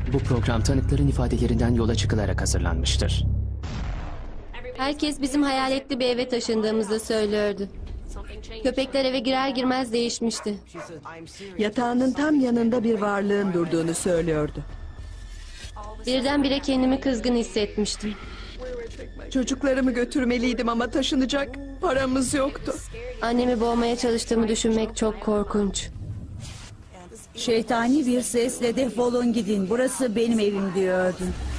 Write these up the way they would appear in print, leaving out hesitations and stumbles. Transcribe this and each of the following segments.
Bu program tanıkların ifadelerinden yola çıkılarak hazırlanmıştır. Herkes bizim hayaletli bir eve taşındığımızı söylüyordu. Köpekler eve girer girmez değişmişti. Yatağının tam yanında bir varlığın durduğunu söylüyordu. Birdenbire kendimi kızgın hissetmiştim. Çocuklarımı götürmeliydim ama taşınacak paramız yoktu. Annemi boğmaya çalıştığımı düşünmek çok korkunç. Şeytani bir sesle defolun gidin, burası benim evim diyordu.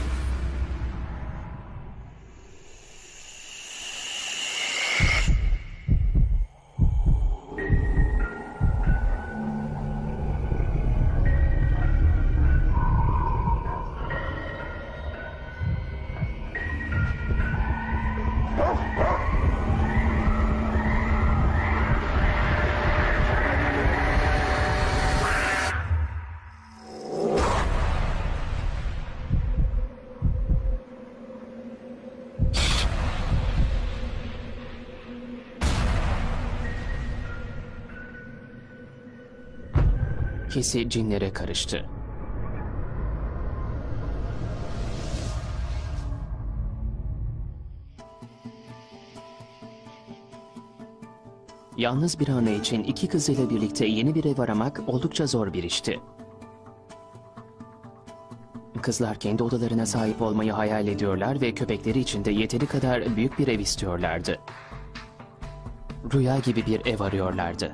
Casey cinlere karıştı. Yalnız bir anne için iki kızıyla birlikte yeni bir ev aramak oldukça zor bir işti. Kızlar kendi odalarına sahip olmayı hayal ediyorlar ve köpekleri için de yeteri kadar büyük bir ev istiyorlardı. Rüya gibi bir ev arıyorlardı.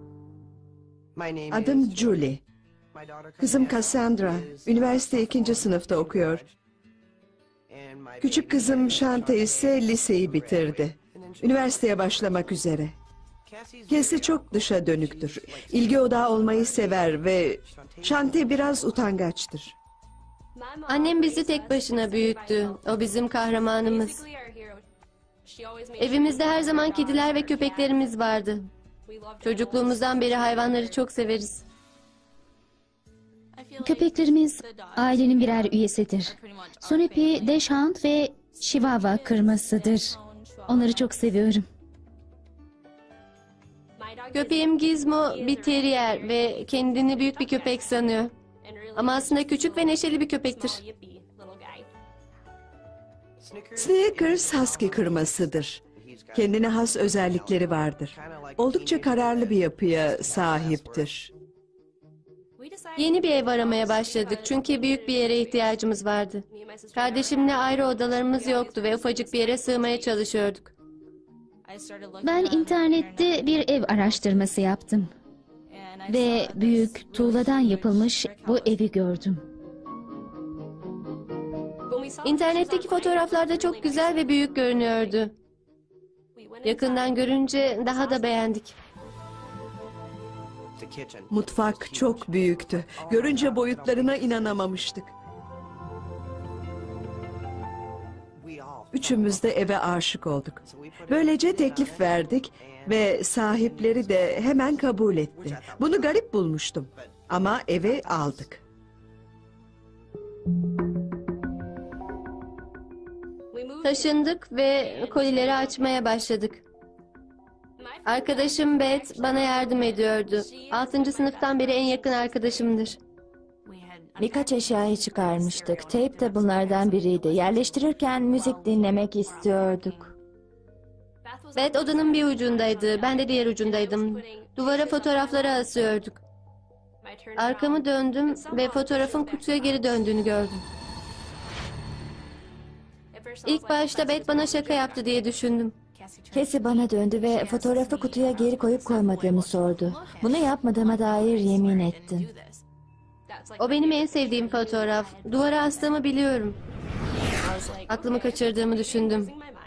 Adım Julie. Kızım Cassandra, üniversite 2. sınıfta okuyor. Küçük kızım Shante ise liseyi bitirdi. Üniversiteye başlamak üzere. Casey çok dışa dönüktür. İlgi odağı olmayı sever ve Shante biraz utangaçtır. Annem bizi tek başına büyüttü. O bizim kahramanımız. Evimizde her zaman kediler ve köpeklerimiz vardı. Çocukluğumuzdan beri hayvanları çok severiz. Köpeklerimiz ailenin birer üyesidir. Snoopy, Dachshund ve Chihuahua kırmasıdır. Onları çok seviyorum. Köpeğim Gizmo bir terrier ve kendini büyük bir köpek sanıyor. Ama aslında küçük ve neşeli bir köpektir. Snickers husky kırmasıdır. Kendine has özellikleri vardır. Oldukça kararlı bir yapıya sahiptir. Yeni bir ev aramaya başladık çünkü büyük bir yere ihtiyacımız vardı. Kardeşimle ayrı odalarımız yoktu ve ufacık bir yere sığmaya çalışıyorduk. Ben internette bir ev araştırması yaptım. Ve büyük tuğladan yapılmış bu evi gördüm. İnternetteki fotoğraflarda çok güzel ve büyük görünüyordu. Yakından görünce daha da beğendik. Mutfak çok büyüktü. Görünce boyutlarına inanamamıştık. Üçümüz de eve aşık olduk. Böylece teklif verdik ve sahipleri de hemen kabul etti. Bunu garip bulmuştum ama eve aldık. Taşındık ve kolileri açmaya başladık. Arkadaşım Beth bana yardım ediyordu. 6. sınıftan beri en yakın arkadaşımdır. Birkaç eşyayı çıkarmıştık. Teyp de bunlardan biriydi. Yerleştirirken müzik dinlemek istiyorduk. Beth odanın bir ucundaydı, ben de diğer ucundaydım. Duvara fotoğrafları asıyorduk. Arkamı döndüm ve fotoğrafın kutuya geri döndüğünü gördüm. İlk başta Beth bana şaka yaptı diye düşündüm. Casey bana döndü ve fotoğrafı kutuya geri koyup koymadığımı sordu. Bunu yapmadığıma dair yemin ettim. O benim en sevdiğim fotoğraf. Duvara astığımı biliyorum. Aklımı kaçırdığımı düşündüm.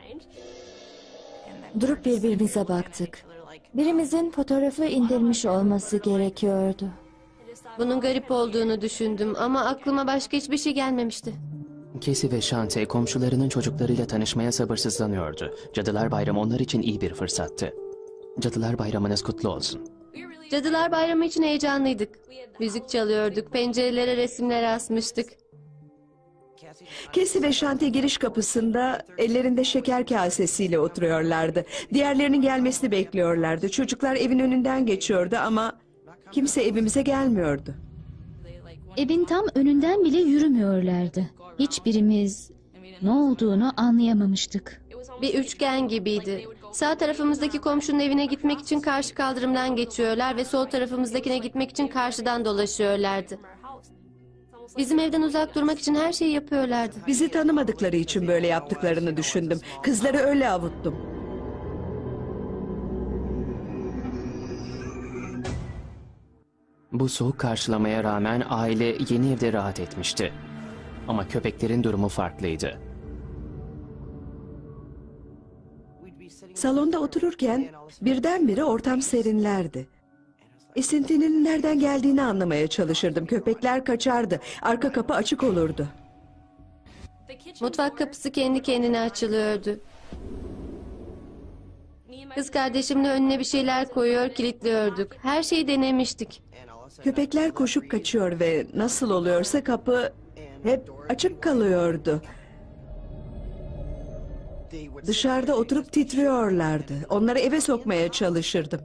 Durup birbirimize baktık. Birimizin fotoğrafı indirmiş olması gerekiyordu. Bunun garip olduğunu düşündüm ama aklıma başka hiçbir şey gelmemişti. Casey ve Shante komşularının çocuklarıyla tanışmaya sabırsızlanıyordu. Cadılar Bayramı onlar için iyi bir fırsattı. Cadılar Bayramınız kutlu olsun. Cadılar Bayramı için heyecanlıydık. Müzik çalıyorduk, pencerelere resimler asmıştık. Casey ve Shante giriş kapısında ellerinde şeker kasesiyle oturuyorlardı. Diğerlerinin gelmesini bekliyorlardı. Çocuklar evin önünden geçiyordu ama kimse evimize gelmiyordu. Evin tam önünden bile yürümüyorlardı. Hiçbirimiz ne olduğunu anlayamamıştık. Bir üçgen gibiydi. Sağ tarafımızdaki komşunun evine gitmek için karşı kaldırımdan geçiyorlar ve sol tarafımızdakine gitmek için karşıdan dolaşıyorlardı. Bizim evden uzak durmak için her şeyi yapıyorlardı. Bizi tanımadıkları için böyle yaptıklarını düşündüm. Kızları öyle avuttum. Bu soğuk karşılamaya rağmen aile yeni evde rahat etmişti. Ama köpeklerin durumu farklıydı. Salonda otururken birdenbire ortam serinlerdi. Esintinin nereden geldiğini anlamaya çalışırdım. Köpekler kaçardı. Arka kapı açık olurdu. Mutfak kapısı kendi kendine açılıyordu. Kız kardeşimle önüne bir şeyler koyuyor, kilitliyorduk. Her şeyi denemiştik. Köpekler koşup kaçıyor ve nasıl oluyorsa kapı hep açık kalıyordu. Dışarıda oturup titriyorlardı. Onları eve sokmaya çalışırdım.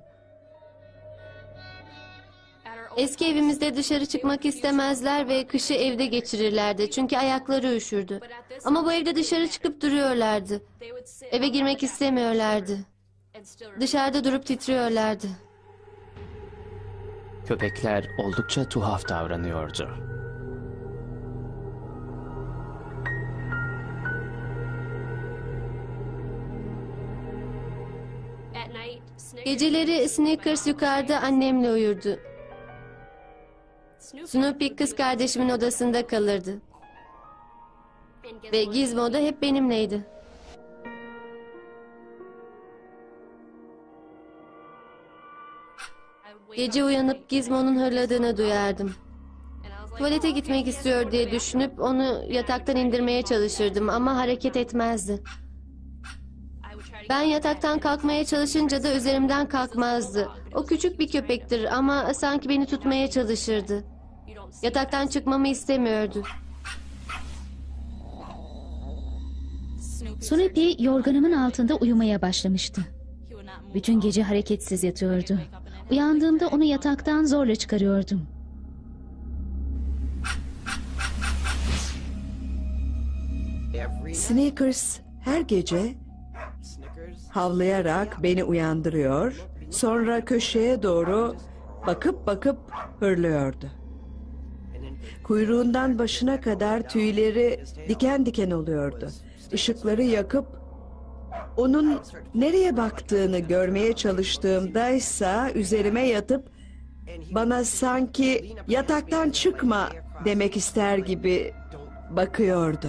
Eski evimizde dışarı çıkmak istemezler ve kışı evde geçirirlerdi. Çünkü ayakları üşürdü. Ama bu evde dışarı çıkıp duruyorlardı. Eve girmek istemiyorlardı. Dışarıda durup titriyorlardı. Köpekler oldukça tuhaf davranıyordu. Geceleri Snickers yukarıda annemle uyurdu. Snoopy kız kardeşimin odasında kalırdı. Ve Gizmo da hep benimleydi. Gece uyanıp Gizmo'nun hırladığını duyardım. Tuvalete gitmek istiyor diye düşünüp onu yataktan indirmeye çalışırdım ama hareket etmezdi. Ben yataktan kalkmaya çalışınca da üzerimden kalkmazdı. O küçük bir köpektir ama sanki beni tutmaya çalışırdı. Yataktan çıkmamı istemiyordu. Snoopy yorganımın altında uyumaya başlamıştı. Bütün gece hareketsiz yatıyordu. Uyandığımda onu yataktan zorla çıkarıyordum. Snickers her gece havlayarak beni uyandırıyor, sonra köşeye doğru bakıp hırlıyordu. Kuyruğundan başına kadar tüyleri diken diken oluyordu. Işıkları yakıp onun nereye baktığını görmeye çalıştığımdaysa üzerime yatıp bana sanki yataktan çıkma demek ister gibi bakıyordu.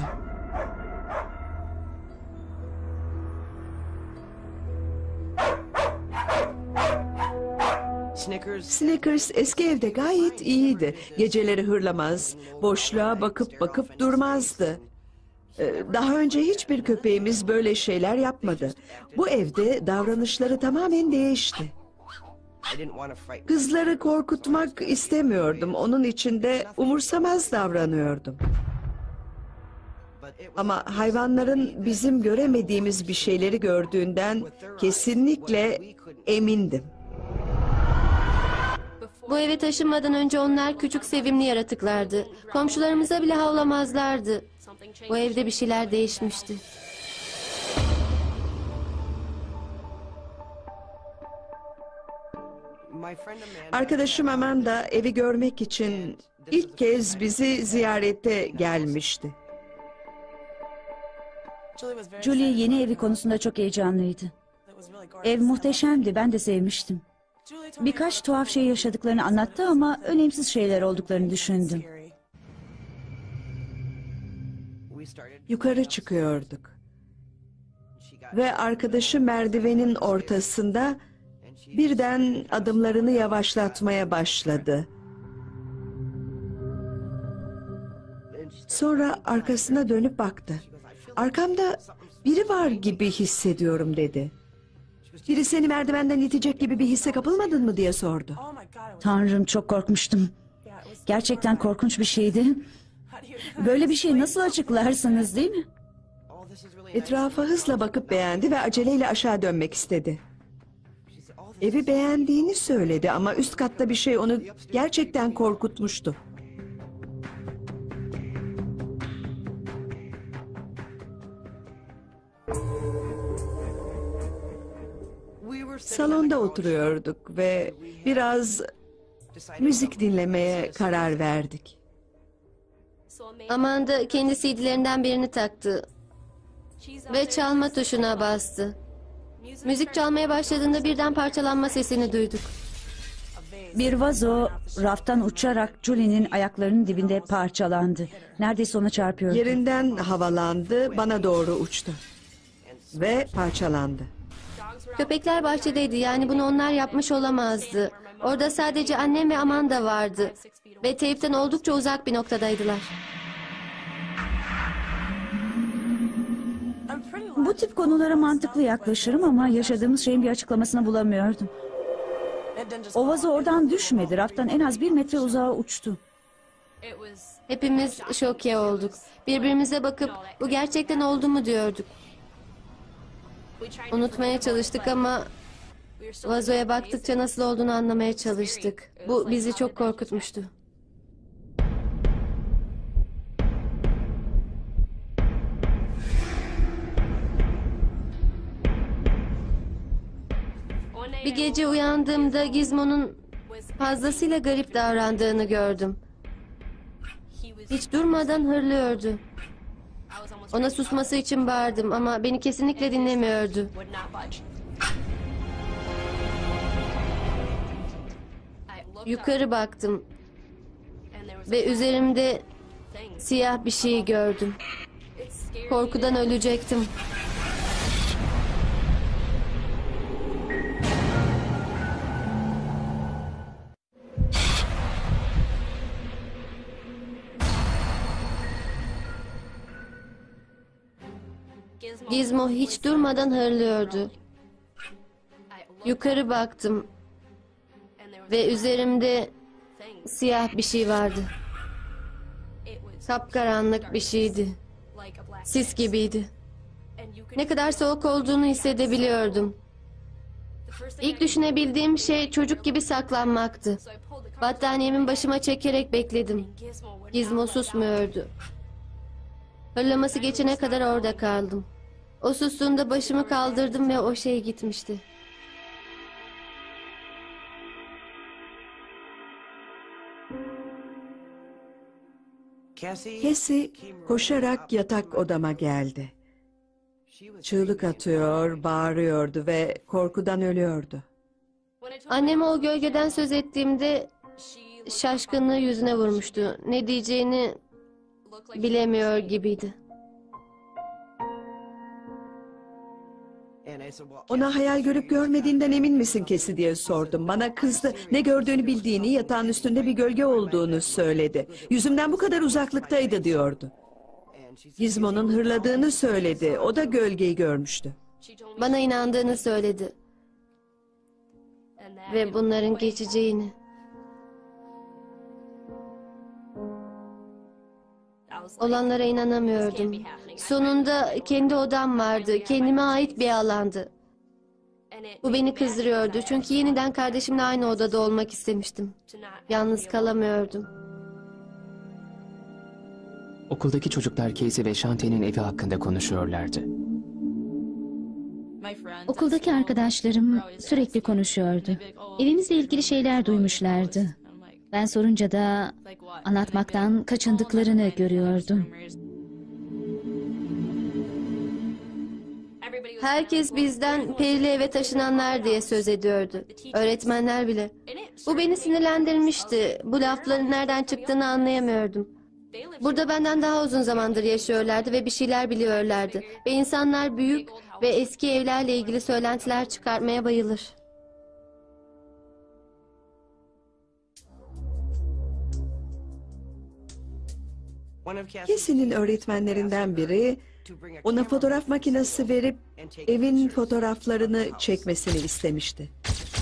Snickers eski evde gayet iyiydi. Geceleri hırlamaz, boşluğa bakıp durmazdı. Daha önce hiçbir köpeğimiz böyle şeyler yapmadı. Bu evde davranışları tamamen değişti. Kızları korkutmak istemiyordum. Onun için de umursamaz davranıyordum. Ama hayvanların bizim göremediğimiz bir şeyleri gördüğünden kesinlikle emindim. Bu eve taşınmadan önce onlar küçük sevimli yaratıklardı. Komşularımıza bile havlamazlardı. Bu evde bir şeyler değişmişti. Arkadaşım Amanda evi görmek için ilk kez bizi ziyarete gelmişti. Julie yeni evi konusunda çok heyecanlıydı. Ev muhteşemdi, ben de sevmiştim. Birkaç tuhaf şey yaşadıklarını anlattı ama önemsiz şeyler olduklarını düşündüm. Yukarı çıkıyorduk. Ve arkadaşı merdivenin ortasında birden adımlarını yavaşlatmaya başladı. Sonra arkasına dönüp baktı. Arkamda biri var gibi hissediyorum dedi. Biri seni merdivenden itecek gibi bir hisse kapılmadın mı diye sordu. Tanrım, çok korkmuştum. Gerçekten korkunç bir şeydi. Böyle bir şey nasıl açıklarsınız, değil mi? Etrafa hızla bakıp beğendi ve aceleyle aşağı dönmek istedi. Evi beğendiğini söyledi ama üst katta bir şey onu gerçekten korkutmuştu. Salonda oturuyorduk ve biraz müzik dinlemeye karar verdik. Amanda kendi CD'lerinden birini taktı ve çalma tuşuna bastı. Müzik çalmaya başladığında birden parçalanma sesini duyduk. Bir vazo raftan uçarak Julie'nin ayaklarının dibinde parçalandı. Neredeyse ona çarpıyordu. Yerinden havalandı, bana doğru uçtu ve parçalandı. Köpekler bahçedeydi, yani bunu onlar yapmış olamazdı. Orada sadece annem ve Amanda vardı ve teypten oldukça uzak bir noktadaydılar. Bu tip konulara mantıklı yaklaşırım ama yaşadığımız şeyin bir açıklamasını bulamıyordum. O vazo oradan düşmedi. Raftan en az 1 metre uzağa uçtu. Hepimiz şoke olduk. Birbirimize bakıp bu gerçekten oldu mu diyorduk. Unutmaya çalıştık ama vazoya baktıkça nasıl olduğunu anlamaya çalıştık. Bu bizi çok korkutmuştu. Bir gece uyandığımda Gizmo'nun fazlasıyla garip davrandığını gördüm. Hiç durmadan hırlıyordu. Ona susması için bağırdım ama beni kesinlikle dinlemiyordu. Yukarı baktım ve üzerimde siyah bir şey gördüm. Korkudan ölecektim. Gizmo hiç durmadan hırlıyordu. Yukarı baktım ve üzerimde siyah bir şey vardı. Kapkaranlık bir şeydi. Sis gibiydi. Ne kadar soğuk olduğunu hissedebiliyordum. İlk düşünebildiğim şey çocuk gibi saklanmaktı. Battaniyemin başıma çekerek bekledim. Gizmo susmuyordu. Hırlaması geçene kadar orada kaldım. O sustuğunda başımı kaldırdım ve o şey gitmişti. Cassie koşarak yatak odama geldi. Çığlık atıyor, bağırıyordu ve korkudan ölüyordu. Anneme o gölgeden söz ettiğimde şaşkınlığı yüzüne vurmuştu. Ne diyeceğini bilemiyor gibiydi. Ona hayal görüp görmediğinden emin misin Cassie diye sordum. Bana kızdı. Ne gördüğünü bildiğini, yatağın üstünde bir gölge olduğunu söyledi. Yüzümden bu kadar uzaklıktaydı diyordu. Gizmo'nun hırladığını söyledi. O da gölgeyi görmüştü. Bana inandığını söyledi. Ve bunların geçeceğini. Olanlara inanamıyordum. Sonunda kendi odam vardı. Kendime ait bir alandı. Bu beni kızdırıyordu. Çünkü yeniden kardeşimle aynı odada olmak istemiştim. Yalnız kalamıyordum. Okuldaki çocuklar Casey ve Shantae'nin evi hakkında konuşuyorlardı. Okuldaki arkadaşlarım sürekli konuşuyordu. Evimizle ilgili şeyler duymuşlardı. Ben sorunca da anlatmaktan kaçındıklarını görüyordum. Herkes bizden perili eve taşınanlar diye söz ediyordu. Öğretmenler bile. Bu beni sinirlendirmişti. Bu lafların nereden çıktığını anlayamıyordum. Burada benden daha uzun zamandır yaşıyorlardı ve bir şeyler biliyorlardı. Ve insanlar büyük ve eski evlerle ilgili söylentiler çıkartmaya bayılır. Cassie'nin öğretmenlerinden biri ona fotoğraf makinesi verip evin fotoğraflarını çekmesini istemişti.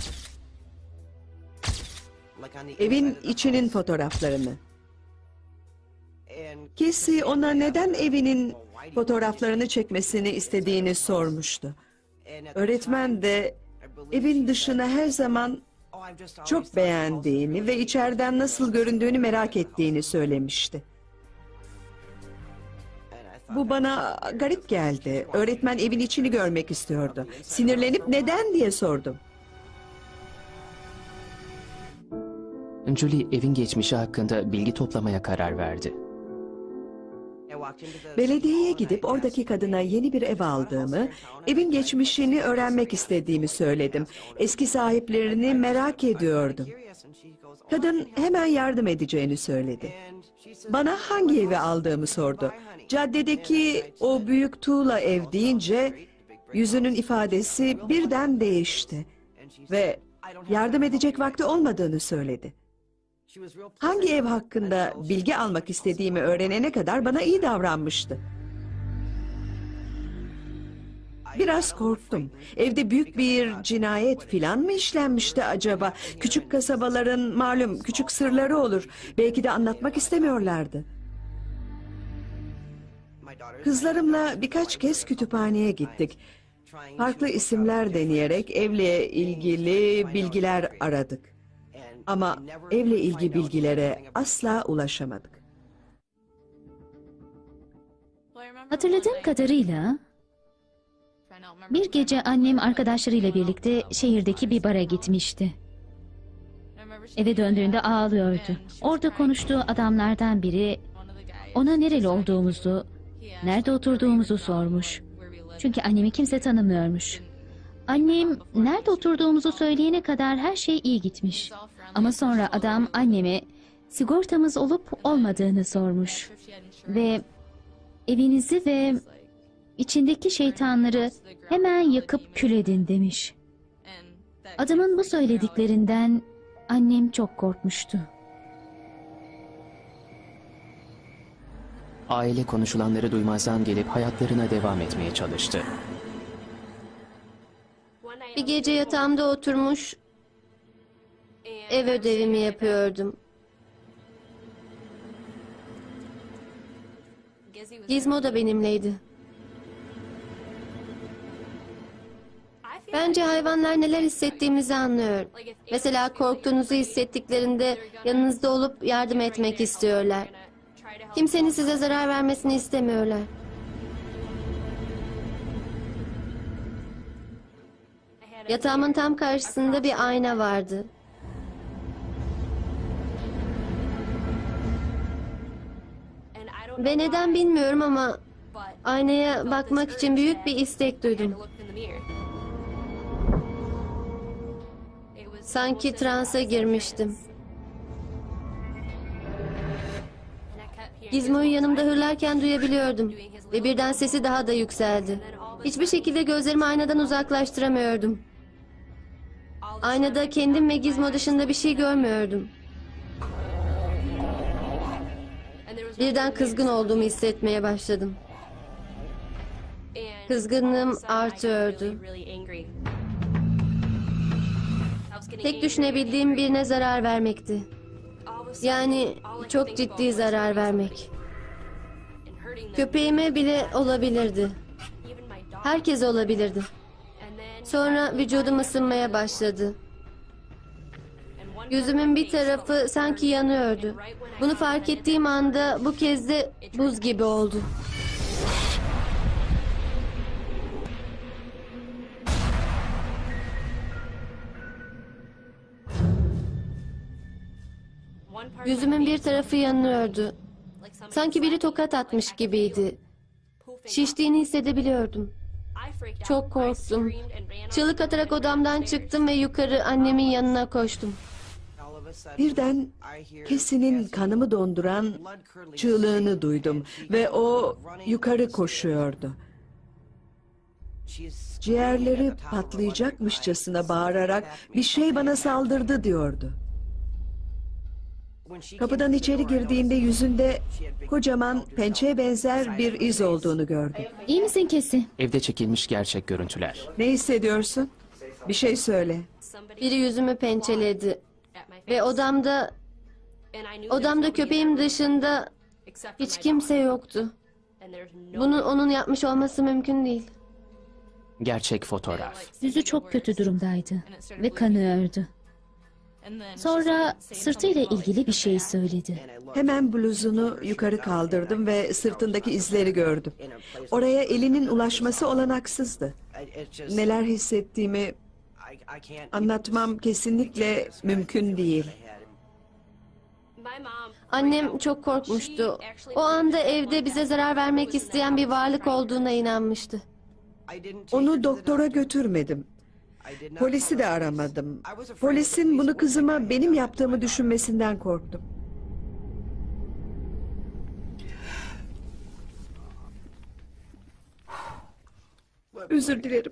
Evin içinin fotoğraflarını. Cassie ona neden evinin fotoğraflarını çekmesini istediğini sormuştu. Öğretmen de evin dışını her zaman çok beğendiğini ve içeriden nasıl göründüğünü merak ettiğini söylemişti. Bu bana garip geldi. Öğretmen evin içini görmek istiyordu. Sinirlenip neden diye sordum. Julie evin geçmişi hakkında bilgi toplamaya karar verdi. Belediyeye gidip oradaki kadına yeni bir ev aldığımı, evin geçmişini öğrenmek istediğimi söyledim. Eski sahiplerini merak ediyordum. Kadın hemen yardım edeceğini söyledi. Bana hangi evi aldığımı sordu. Caddedeki o büyük tuğla ev deyince yüzünün ifadesi birden değişti ve yardım edecek vakti olmadığını söyledi. Hangi ev hakkında bilgi almak istediğimi öğrenene kadar bana iyi davranmıştı. Biraz korktum. Evde büyük bir cinayet filan mı işlenmişti acaba? Küçük kasabaların malum küçük sırları olur. Belki de anlatmak istemiyorlardı. Kızlarımla birkaç kez kütüphaneye gittik. Farklı isimler deneyerek evle ilgili bilgiler aradık. Ama evle ilgili bilgilere asla ulaşamadık. Hatırladığım kadarıyla bir gece annem arkadaşlarıyla birlikte şehirdeki bir bara gitmişti. Eve döndüğünde ağlıyordu. Orada konuştuğu adamlardan biri ona nereli olduğumuzu, nerede oturduğumuzu sormuş. Çünkü annemi kimse tanımıyormuş. Annem nerede oturduğumuzu söyleyene kadar her şey iyi gitmiş. Ama sonra adam anneme sigortamız olup olmadığını sormuş. Ve evinizi ve içindeki şeytanları hemen yakıp kül edin demiş. Adamın bu söylediklerinden annem çok korkmuştu. Aile konuşulanları duymazdan gelip hayatlarına devam etmeye çalıştı. Bir gece yatağımda oturmuş ev ödevimi yapıyordum. Gizmo da benimleydi. Bence hayvanlar neler hissettiğimizi anlıyor. Mesela korktuğunuzu hissettiklerinde yanınızda olup yardım etmek istiyorlar. Kimsenin size zarar vermesini istemiyorlar. Yatağımın tam karşısında bir ayna vardı. Ve neden bilmiyorum ama aynaya bakmak için büyük bir istek duydum. Sanki transa girmiştim. Gizmo'yu yanımda hırlarken duyabiliyordum ve birden sesi daha da yükseldi. Hiçbir şekilde gözlerimi aynadan uzaklaştıramıyordum. Aynada kendim ve Gizmo dışında bir şey görmüyordum. Birden kızgın olduğumu hissetmeye başladım. Kızgınlığım artıyordu. Tek düşünebildiğim birine zarar vermekti. Yani çok ciddi zarar vermek. Köpeğime bile olabilirdi. Herkes olabilirdi. Sonra vücudum ısınmaya başladı. Gözümün bir tarafı sanki yanıyordu. Bunu fark ettiğim anda bu kez de buz gibi oldu. Yüzümün bir tarafı yanıyordu. Sanki biri tokat atmış gibiydi. Şiştiğini hissedebiliyordum. Çok korktum. Çığlık atarak odamdan çıktım ve yukarı annemin yanına koştum. Birden Cassie'nin kanımı donduran çığlığını duydum ve o yukarı koşuyordu. Ciğerleri patlayacakmışçasına bağırarak bir şey bana saldırdı diyordu. Kapıdan içeri girdiğinde yüzünde kocaman pençeye benzer bir iz olduğunu gördüm. İyi misin Cassie? Evde çekilmiş gerçek görüntüler. Ne hissediyorsun? Bir şey söyle. Biri yüzümü pençeledi. Ve odamda köpeğim dışında hiç kimse yoktu. Bunu onun yapmış olması mümkün değil. Gerçek fotoğraf. Yüzü çok kötü durumdaydı ve kanıyordu. Sonra sırtıyla ilgili bir şey söyledi. Hemen bluzunu yukarı kaldırdım ve sırtındaki izleri gördüm. Oraya elinin ulaşması olanaksızdı. Neler hissettiğimi anlatmam kesinlikle mümkün değil. Annem çok korkmuştu. O anda evde bize zarar vermek isteyen bir varlık olduğuna inanmıştı. Onu doktora götürmedim. Polisi de aramadım. Polisin bunu kızıma benim yaptığımı düşünmesinden korktum. Özür dilerim.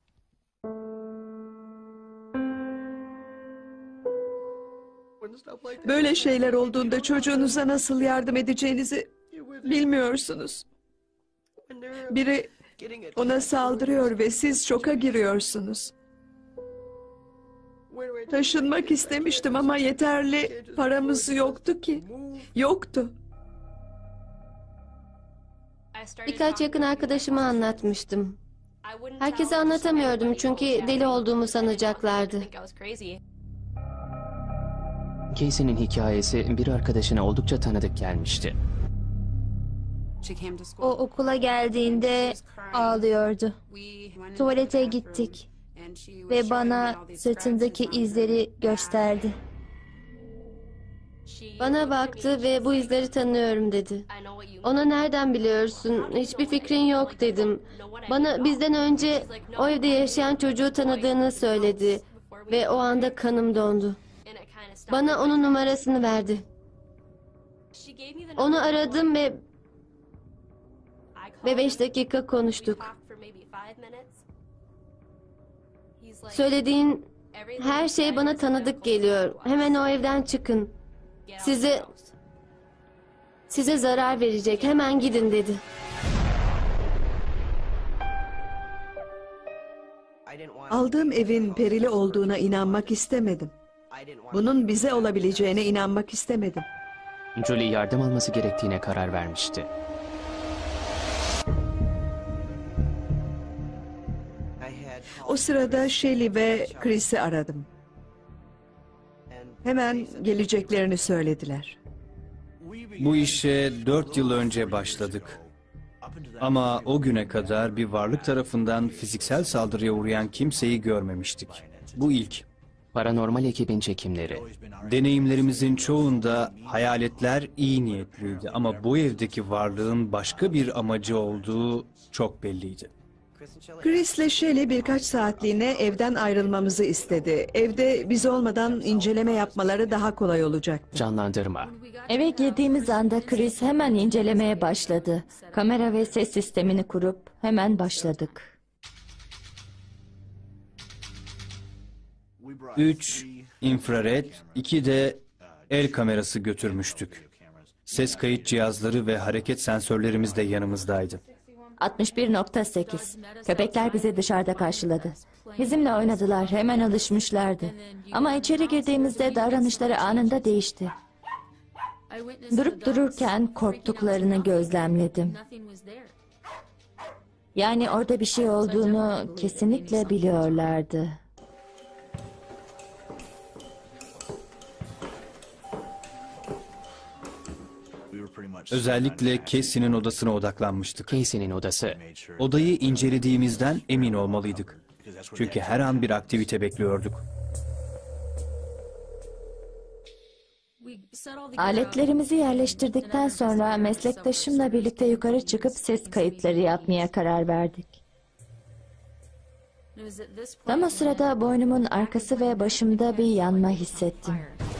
Böyle şeyler olduğunda çocuğunuza nasıl yardım edeceğinizi bilmiyorsunuz. Biri ona saldırıyor ve siz şoka giriyorsunuz. Taşınmak istemiştim ama yeterli paramız yoktu ki. Yoktu. Birkaç yakın arkadaşıma anlatmıştım. Herkese anlatamıyordum çünkü deli olduğumu sanacaklardı. Casey'nin hikayesi bir arkadaşına oldukça tanıdık gelmişti. O okula geldiğinde ağlıyordu. Tuvalete gittik ve bana sırtındaki izleri gösterdi. Bana baktı ve bu izleri tanıyorum dedi. Ona nereden biliyorsun? Hiçbir fikrin yok dedim. Bana bizden önce o evde yaşayan çocuğu tanıdığını söyledi. Ve o anda kanım dondu. Bana onun numarasını verdi. Onu aradım ve 5 dakika konuştuk. Söylediğin her şey bana tanıdık geliyor. Hemen o evden çıkın. Size zarar verecek. Hemen gidin dedi. Aldığım evin perili olduğuna inanmak istemedim. Bunun bize olabileceğine inanmak istemedim. Julie yardım alması gerektiğine karar vermişti. O sırada Shelley ve Chris'i aradım. Hemen geleceklerini söylediler. Bu işe 4 yıl önce başladık. Ama o güne kadar bir varlık tarafından fiziksel saldırıya uğrayan kimseyi görmemiştik. Bu ilk. Paranormal ekibin çekimleri. Deneyimlerimizin çoğunda hayaletler iyi niyetliydi ama bu evdeki varlığın başka bir amacı olduğu çok belliydi. Chris'le Shelley birkaç saatliğine evden ayrılmamızı istedi. Evde biz olmadan inceleme yapmaları daha kolay olacaktı. Canlandırma. Eve girdiğimiz anda Chris hemen incelemeye başladı. Kamera ve ses sistemini kurup hemen başladık. 3 infrared, 2 de el kamerası götürmüştük. Ses kayıt cihazları ve hareket sensörlerimiz de yanımızdaydı. 61.8. Köpekler bizi dışarıda karşıladı. Bizimle oynadılar, hemen alışmışlardı. Ama içeri girdiğimizde davranışları anında değişti. Durup dururken korktuklarını gözlemledim. Yani orada bir şey olduğunu kesinlikle biliyorlardı. Özellikle Casey'nin odasına odaklanmıştık. Casey'nin odası. Odayı incelediğimizden emin olmalıydık. Çünkü her an bir aktivite bekliyorduk. Aletlerimizi yerleştirdikten sonra meslektaşımla birlikte yukarı çıkıp ses kayıtları yapmaya karar verdik. Tam o sırada boynumun arkası ve başımda bir yanma hissettim.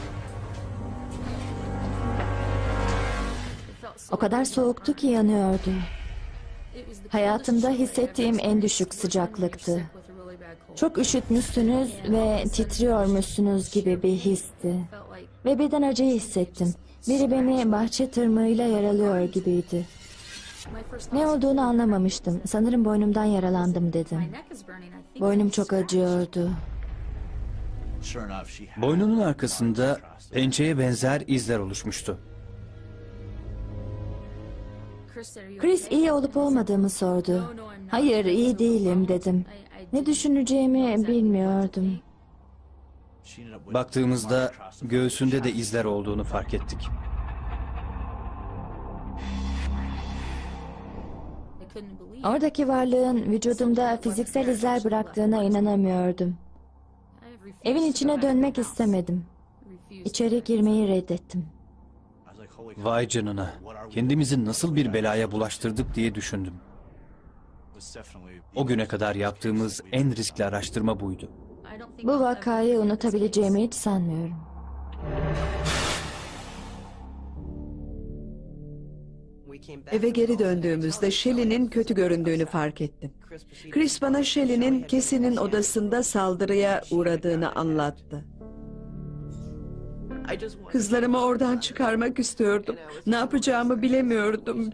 O kadar soğuktu ki yanıyordu. Hayatımda hissettiğim en düşük sıcaklıktı. Çok üşütmüşsünüz ve titriyormuşsunuz gibi bir histi. Ve birden acıyı hissettim. Biri beni bahçe tırmığıyla yaralıyor gibiydi. Ne olduğunu anlamamıştım. Sanırım boynumdan yaralandım dedim. Boynum çok acıyordu. Boynunun arkasında pençeye benzer izler oluşmuştu. Chris iyi olup olmadığımı sordu. Hayır, iyi değilim dedim. Ne düşüneceğimi bilmiyordum. Baktığımızda göğsünde de izler olduğunu fark ettik. Oradaki varlığın vücudumda fiziksel izler bıraktığına inanamıyordum. Evin içine dönmek istemedim. İçeri girmeyi reddettim. Vay canına, kendimizi nasıl bir belaya bulaştırdık diye düşündüm. O güne kadar yaptığımız en riskli araştırma buydu. Bu vakayı unutabileceğimi hiç sanmıyorum. Eve geri döndüğümüzde Shelley'nin kötü göründüğünü fark ettim. Chris bana Shelley'nin Cassie'nin odasında saldırıya uğradığını anlattı. Kızlarımı oradan çıkarmak istiyordum. Ne yapacağımı bilemiyordum.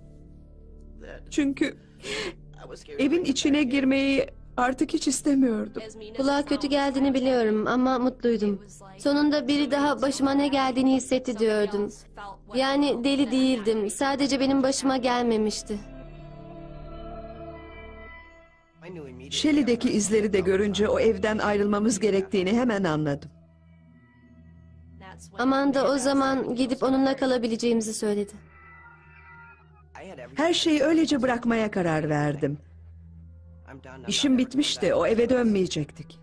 Çünkü evin içine girmeyi artık hiç istemiyordum. Kulağa kötü geldiğini biliyorum ama mutluydum. Sonunda biri daha başıma ne geldiğini hissetti diyordum. Yani deli değildim. Sadece benim başıma gelmemişti. Shelley'deki izleri de görünce o evden ayrılmamız gerektiğini hemen anladım. Amanda o zaman gidip onunla kalabileceğimizi söyledi. Her şeyi öylece bırakmaya karar verdim. İşim bitmişti, o eve dönmeyecektik.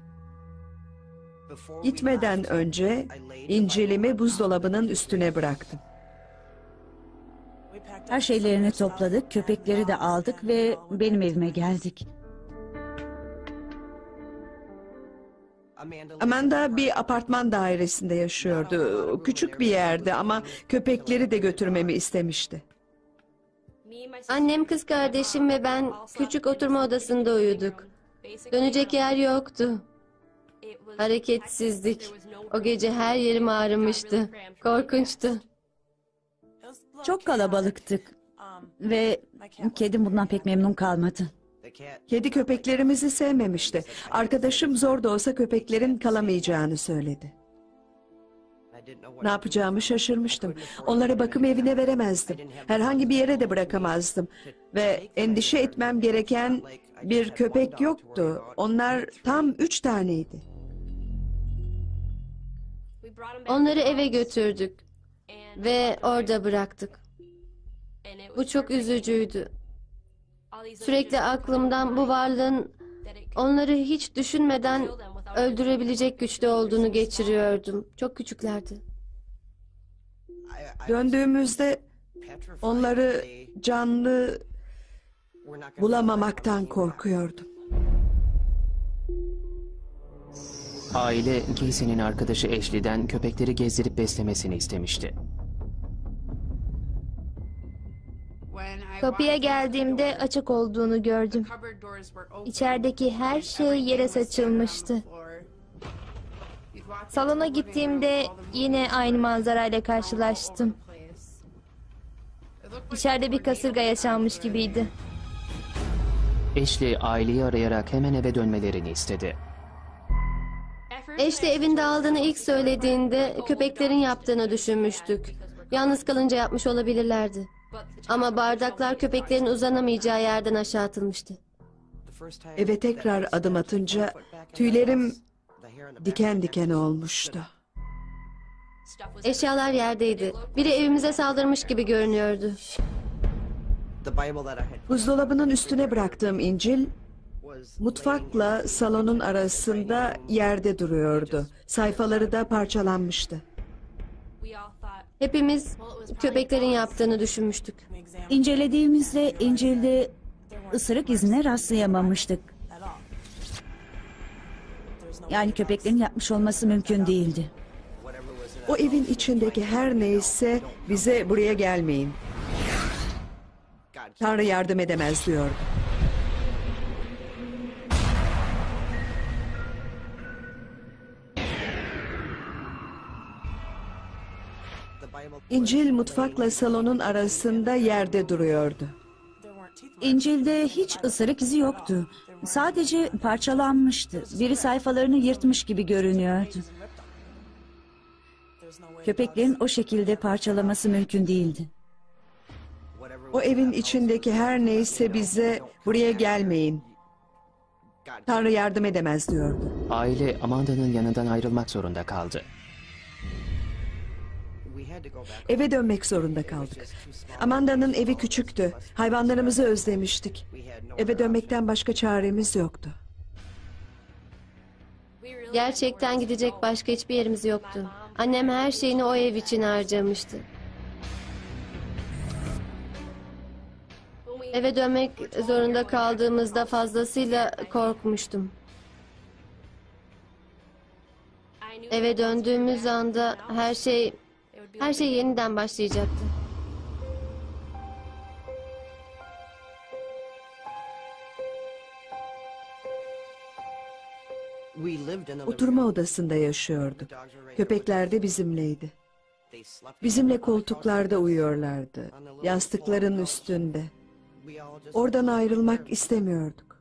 Gitmeden önce İncil'imi buzdolabının üstüne bıraktım. Her şeylerini topladık, köpekleri de aldık ve benim evime geldik. Amanda bir apartman dairesinde yaşıyordu. Küçük bir yerde ama köpekleri de götürmemi istemişti. Annem, kız kardeşim ve ben küçük oturma odasında uyuduk. Dönecek yer yoktu. Hareketsizdik. O gece her yerim ağrımıştı. Korkunçtu. Çok kalabalıktık ve kedim bundan pek memnun kalmadı. Kedi köpeklerimizi sevmemişti. Arkadaşım zor da olsa köpeklerin kalamayacağını söyledi. Ne yapacağımı şaşırmıştım. Onları bakım evine veremezdim. Herhangi bir yere de bırakamazdım. Ve endişe etmem gereken bir köpek yoktu. Onlar tam 3 taneydi. Onları eve götürdük ve orada bıraktık. Bu çok üzücüydü. Sürekli aklımdan bu varlığın onları hiç düşünmeden öldürebilecek güçte olduğunu geçiriyordum. Çok küçüklerdi. Döndüğümüzde onları canlı bulamamaktan korkuyordum. Aile, Casey'nin arkadaşı Ashley'den köpekleri gezdirip beslemesini istemişti. Kapıya geldiğimde açık olduğunu gördüm. İçerideki her şey yere saçılmıştı. Salona gittiğimde yine aynı manzarayla karşılaştım. İçeride bir kasırga yaşanmış gibiydi. Ashley aileyi arayarak hemen eve dönmelerini istedi. Ashley evin dağıldığını ilk söylediğinde köpeklerin yaptığını düşünmüştük. Yalnız kalınca yapmış olabilirlerdi. Ama bardaklar köpeklerin uzanamayacağı yerden aşağı atılmıştı. Eve tekrar adım atınca tüylerim diken diken olmuştu. Eşyalar yerdeydi. Biri evimize saldırmış gibi görünüyordu. Buzdolabının üstüne bıraktığım İncil, mutfakla salonun arasında yerde duruyordu. Sayfaları da parçalanmıştı. Hepimiz köpeklerin yaptığını düşünmüştük. İncelediğimizde İncil'de ısırık izine rastlayamamıştık. Yani köpeklerin yapmış olması mümkün değildi. O evin içindeki her neyse bize buraya gelmeyin. Tanrı yardım edemez diyordu. İncil mutfakla salonun arasında yerde duruyordu. İncil'de hiç ısırık izi yoktu. Sadece parçalanmıştı. Biri sayfalarını yırtmış gibi görünüyordu. Köpeklerin o şekilde parçalaması mümkün değildi. O evin içindeki her neyse bize buraya gelmeyin Tanrı yardım edemez diyordu. Aile Amanda'nın yanından ayrılmak zorunda kaldı. Eve dönmek zorunda kaldık. Amanda'nın evi küçüktü. Hayvanlarımızı özlemiştik. Eve dönmekten başka çaremiz yoktu. Gerçekten gidecek başka hiçbir yerimiz yoktu. Annem her şeyini o ev için harcamıştı. Eve dönmek zorunda kaldığımızda fazlasıyla korkmuştum. Eve döndüğümüz anda her şey yeniden başlayacaktı. Oturma odasında yaşıyorduk. Köpekler de bizimleydi. Bizimle koltuklarda uyuyorlardı. Yastıkların üstünde. Oradan ayrılmak istemiyorduk.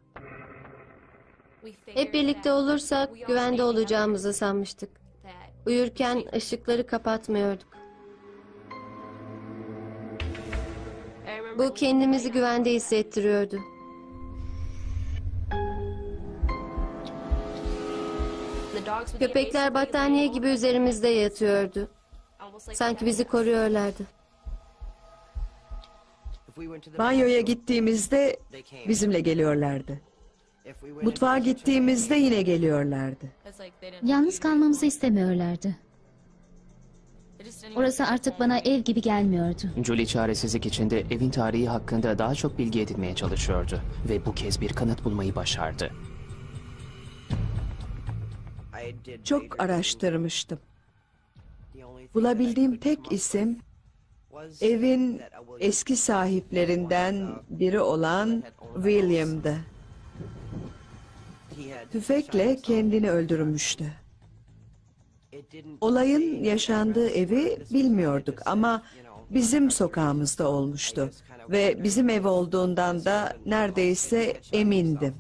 Hep birlikte olursak güvende olacağımızı sanmıştık. Uyurken ışıkları kapatmıyorduk. Bu kendimizi güvende hissettiriyordu. Köpekler battaniye gibi üzerimizde yatıyordu. Sanki bizi koruyorlardı. Banyoya gittiğimizde bizimle geliyorlardı. Mutfağa gittiğimizde yine geliyorlardı. Yalnız kalmamızı istemiyorlardı. Orası artık bana ev gibi gelmiyordu. Julie çaresizlik içinde evin tarihi hakkında daha çok bilgi edinmeye çalışıyordu. Ve bu kez bir kanıt bulmayı başardı. Çok araştırmıştım. Bulabildiğim tek isim evin eski sahiplerinden biri olan William'dı. Tüfekle kendini öldürmüştü. Olayın yaşandığı evi bilmiyorduk ama bizim sokağımızda olmuştu ve bizim ev olduğundan da neredeyse emindim.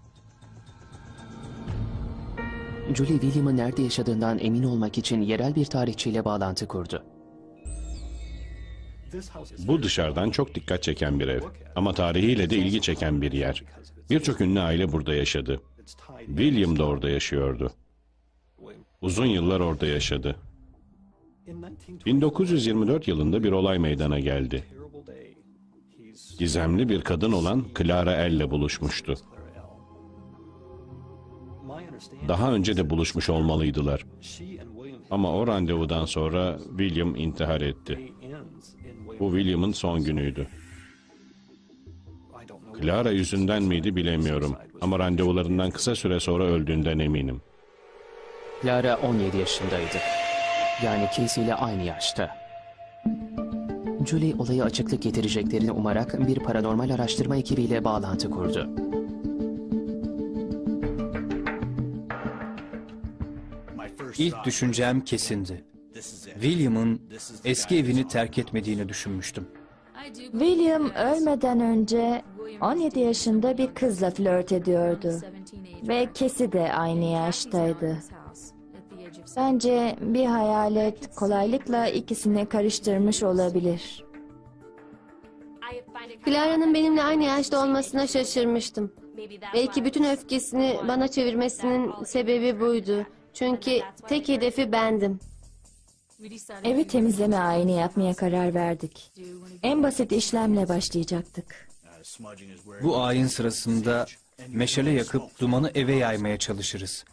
Julie, William'ın nerede yaşadığından emin olmak için yerel bir tarihçiyle bağlantı kurdu. Bu dışarıdan çok dikkat çeken bir ev ama tarihiyle de ilgi çeken bir yer. Birçok ünlü aile burada yaşadı. William da orada yaşıyordu. Uzun yıllar orada yaşadı. 1924 yılında bir olay meydana geldi. Gizemli bir kadın olan Clara El'le buluşmuştu. Daha önce de buluşmuş olmalıydılar. Ama o randevudan sonra William intihar etti. Bu William'ın son günüydü. Clara yüzünden miydi bilemiyorum. Ama randevularından kısa süre sonra öldüğünden eminim. Clara 17 yaşındaydı. Yani Casey ile aynı yaşta. Julie olaya açıklık getireceklerini umarak bir paranormal araştırma ekibiyle bağlantı kurdu. İlk düşüncem kesindi. William'ın eski evini terk etmediğini düşünmüştüm. William ölmeden önce 17 yaşında bir kızla flört ediyordu. Ve Casey de aynı yaştaydı. Bence bir hayalet kolaylıkla ikisini karıştırmış olabilir. Clara'nın benimle aynı yaşta olmasına şaşırmıştım. Belki bütün öfkesini bana çevirmesinin sebebi buydu. Çünkü tek hedefi bendim. Evi temizleme ayini yapmaya karar verdik. En basit işlemle başlayacaktık. Bu ayin sırasında meşale yakıp dumanı eve yaymaya çalışırız.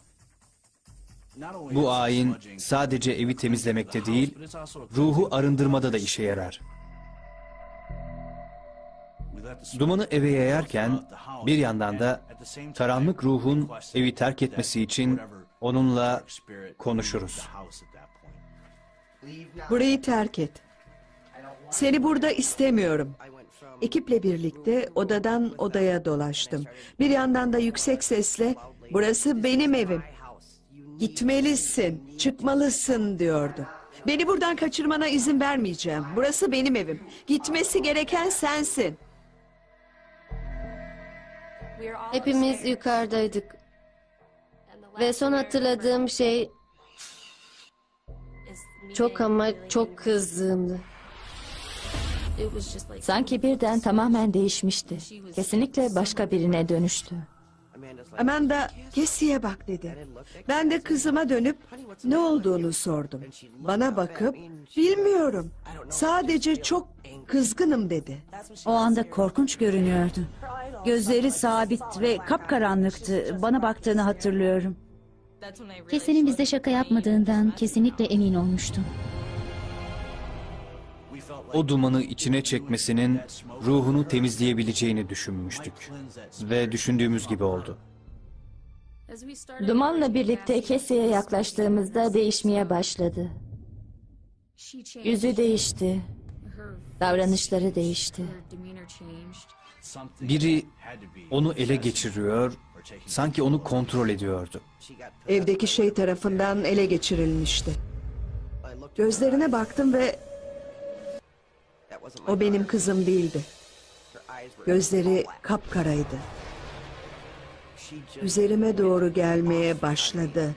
Bu ayin sadece evi temizlemekte değil, ruhu arındırmada da işe yarar. Dumanı eve yayarken bir yandan da karanlık ruhun evi terk etmesi için onunla konuşuruz. Burayı terk et. Seni burada istemiyorum. Ekiple birlikte odadan odaya dolaştım. Bir yandan da yüksek sesle burası benim evim. Gitmelisin, çıkmalısın diyordu. Beni buradan kaçırmana izin vermeyeceğim. Burası benim evim. Gitmesi gereken sensin. Hepimiz yukarıdaydık. Ve son hatırladığım şey çok ama çok kızdığımdı. Sanki birden tamamen değişmişti. Kesinlikle başka birine dönüştü. Amanda, Cassie'ye bak dedi. Ben de kızıma dönüp ne olduğunu sordum. Bana bakıp bilmiyorum. Sadece çok kızgınım dedi. O anda korkunç görünüyordu. Gözleri sabit ve kapkaranlıktı. Bana baktığını hatırlıyorum. Kesenin bizde şaka yapmadığından kesinlikle emin olmuştum. O dumanı içine çekmesinin ruhunu temizleyebileceğini düşünmüştük. Ve düşündüğümüz gibi oldu. Dumanla birlikte Cassie'ye yaklaştığımızda değişmeye başladı. Yüzü değişti. Davranışları değişti. Biri onu ele geçiriyor, sanki onu kontrol ediyordu. Evdeki şey tarafından ele geçirilmişti. Gözlerine baktım ve o benim kızım değildi. Gözleri kapkaraydı. Üzerime doğru gelmeye başladı.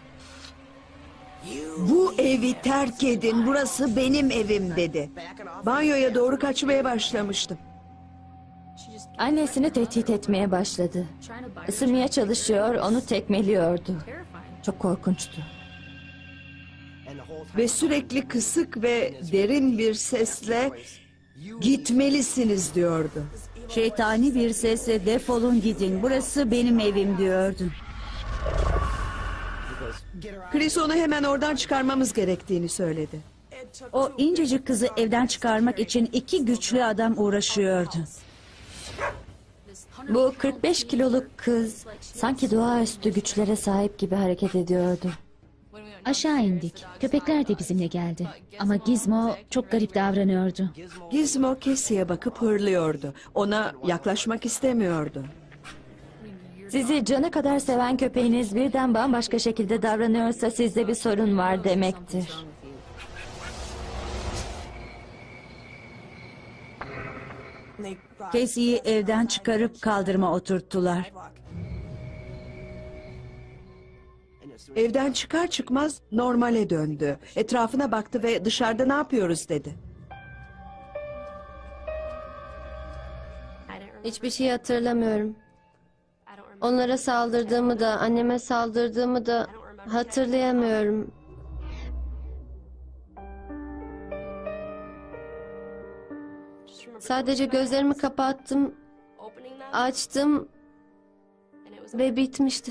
Bu evi terk edin, burası benim evim dedi. Banyoya doğru kaçmaya başlamıştım. Annesini tehdit etmeye başladı. Isırmaya çalışıyor, onu tekmeliyordu. Çok korkunçtu. Ve sürekli kısık ve derin bir sesle gitmelisiniz diyordu. Şeytani bir sesle defolun gidin, burası benim evim diyordu. Chris onu hemen oradan çıkarmamız gerektiğini söyledi. O incecik kızı evden çıkarmak için 2 güçlü adam uğraşıyordu. Bu 45 kiloluk kız sanki doğaüstü güçlere sahip gibi hareket ediyordu. Aşağı indik. Köpekler de bizimle geldi. Ama Gizmo çok garip davranıyordu. Gizmo Cassie'ye bakıp hırlıyordu. Ona yaklaşmak istemiyordu. Sizi canı kadar seven köpeğiniz birden bambaşka şekilde davranıyorsa sizde bir sorun var demektir. Cassie'yi evden çıkarıp kaldırıma oturttular. Evden çıkar çıkmaz normale döndü. Etrafına baktı ve dışarıda ne yapıyoruz dedi. Hiçbir şey hatırlamıyorum. Onlara saldırdığımı da, anneme saldırdığımı da hatırlayamıyorum. Sadece gözlerimi kapattım, açtım ve bitmişti.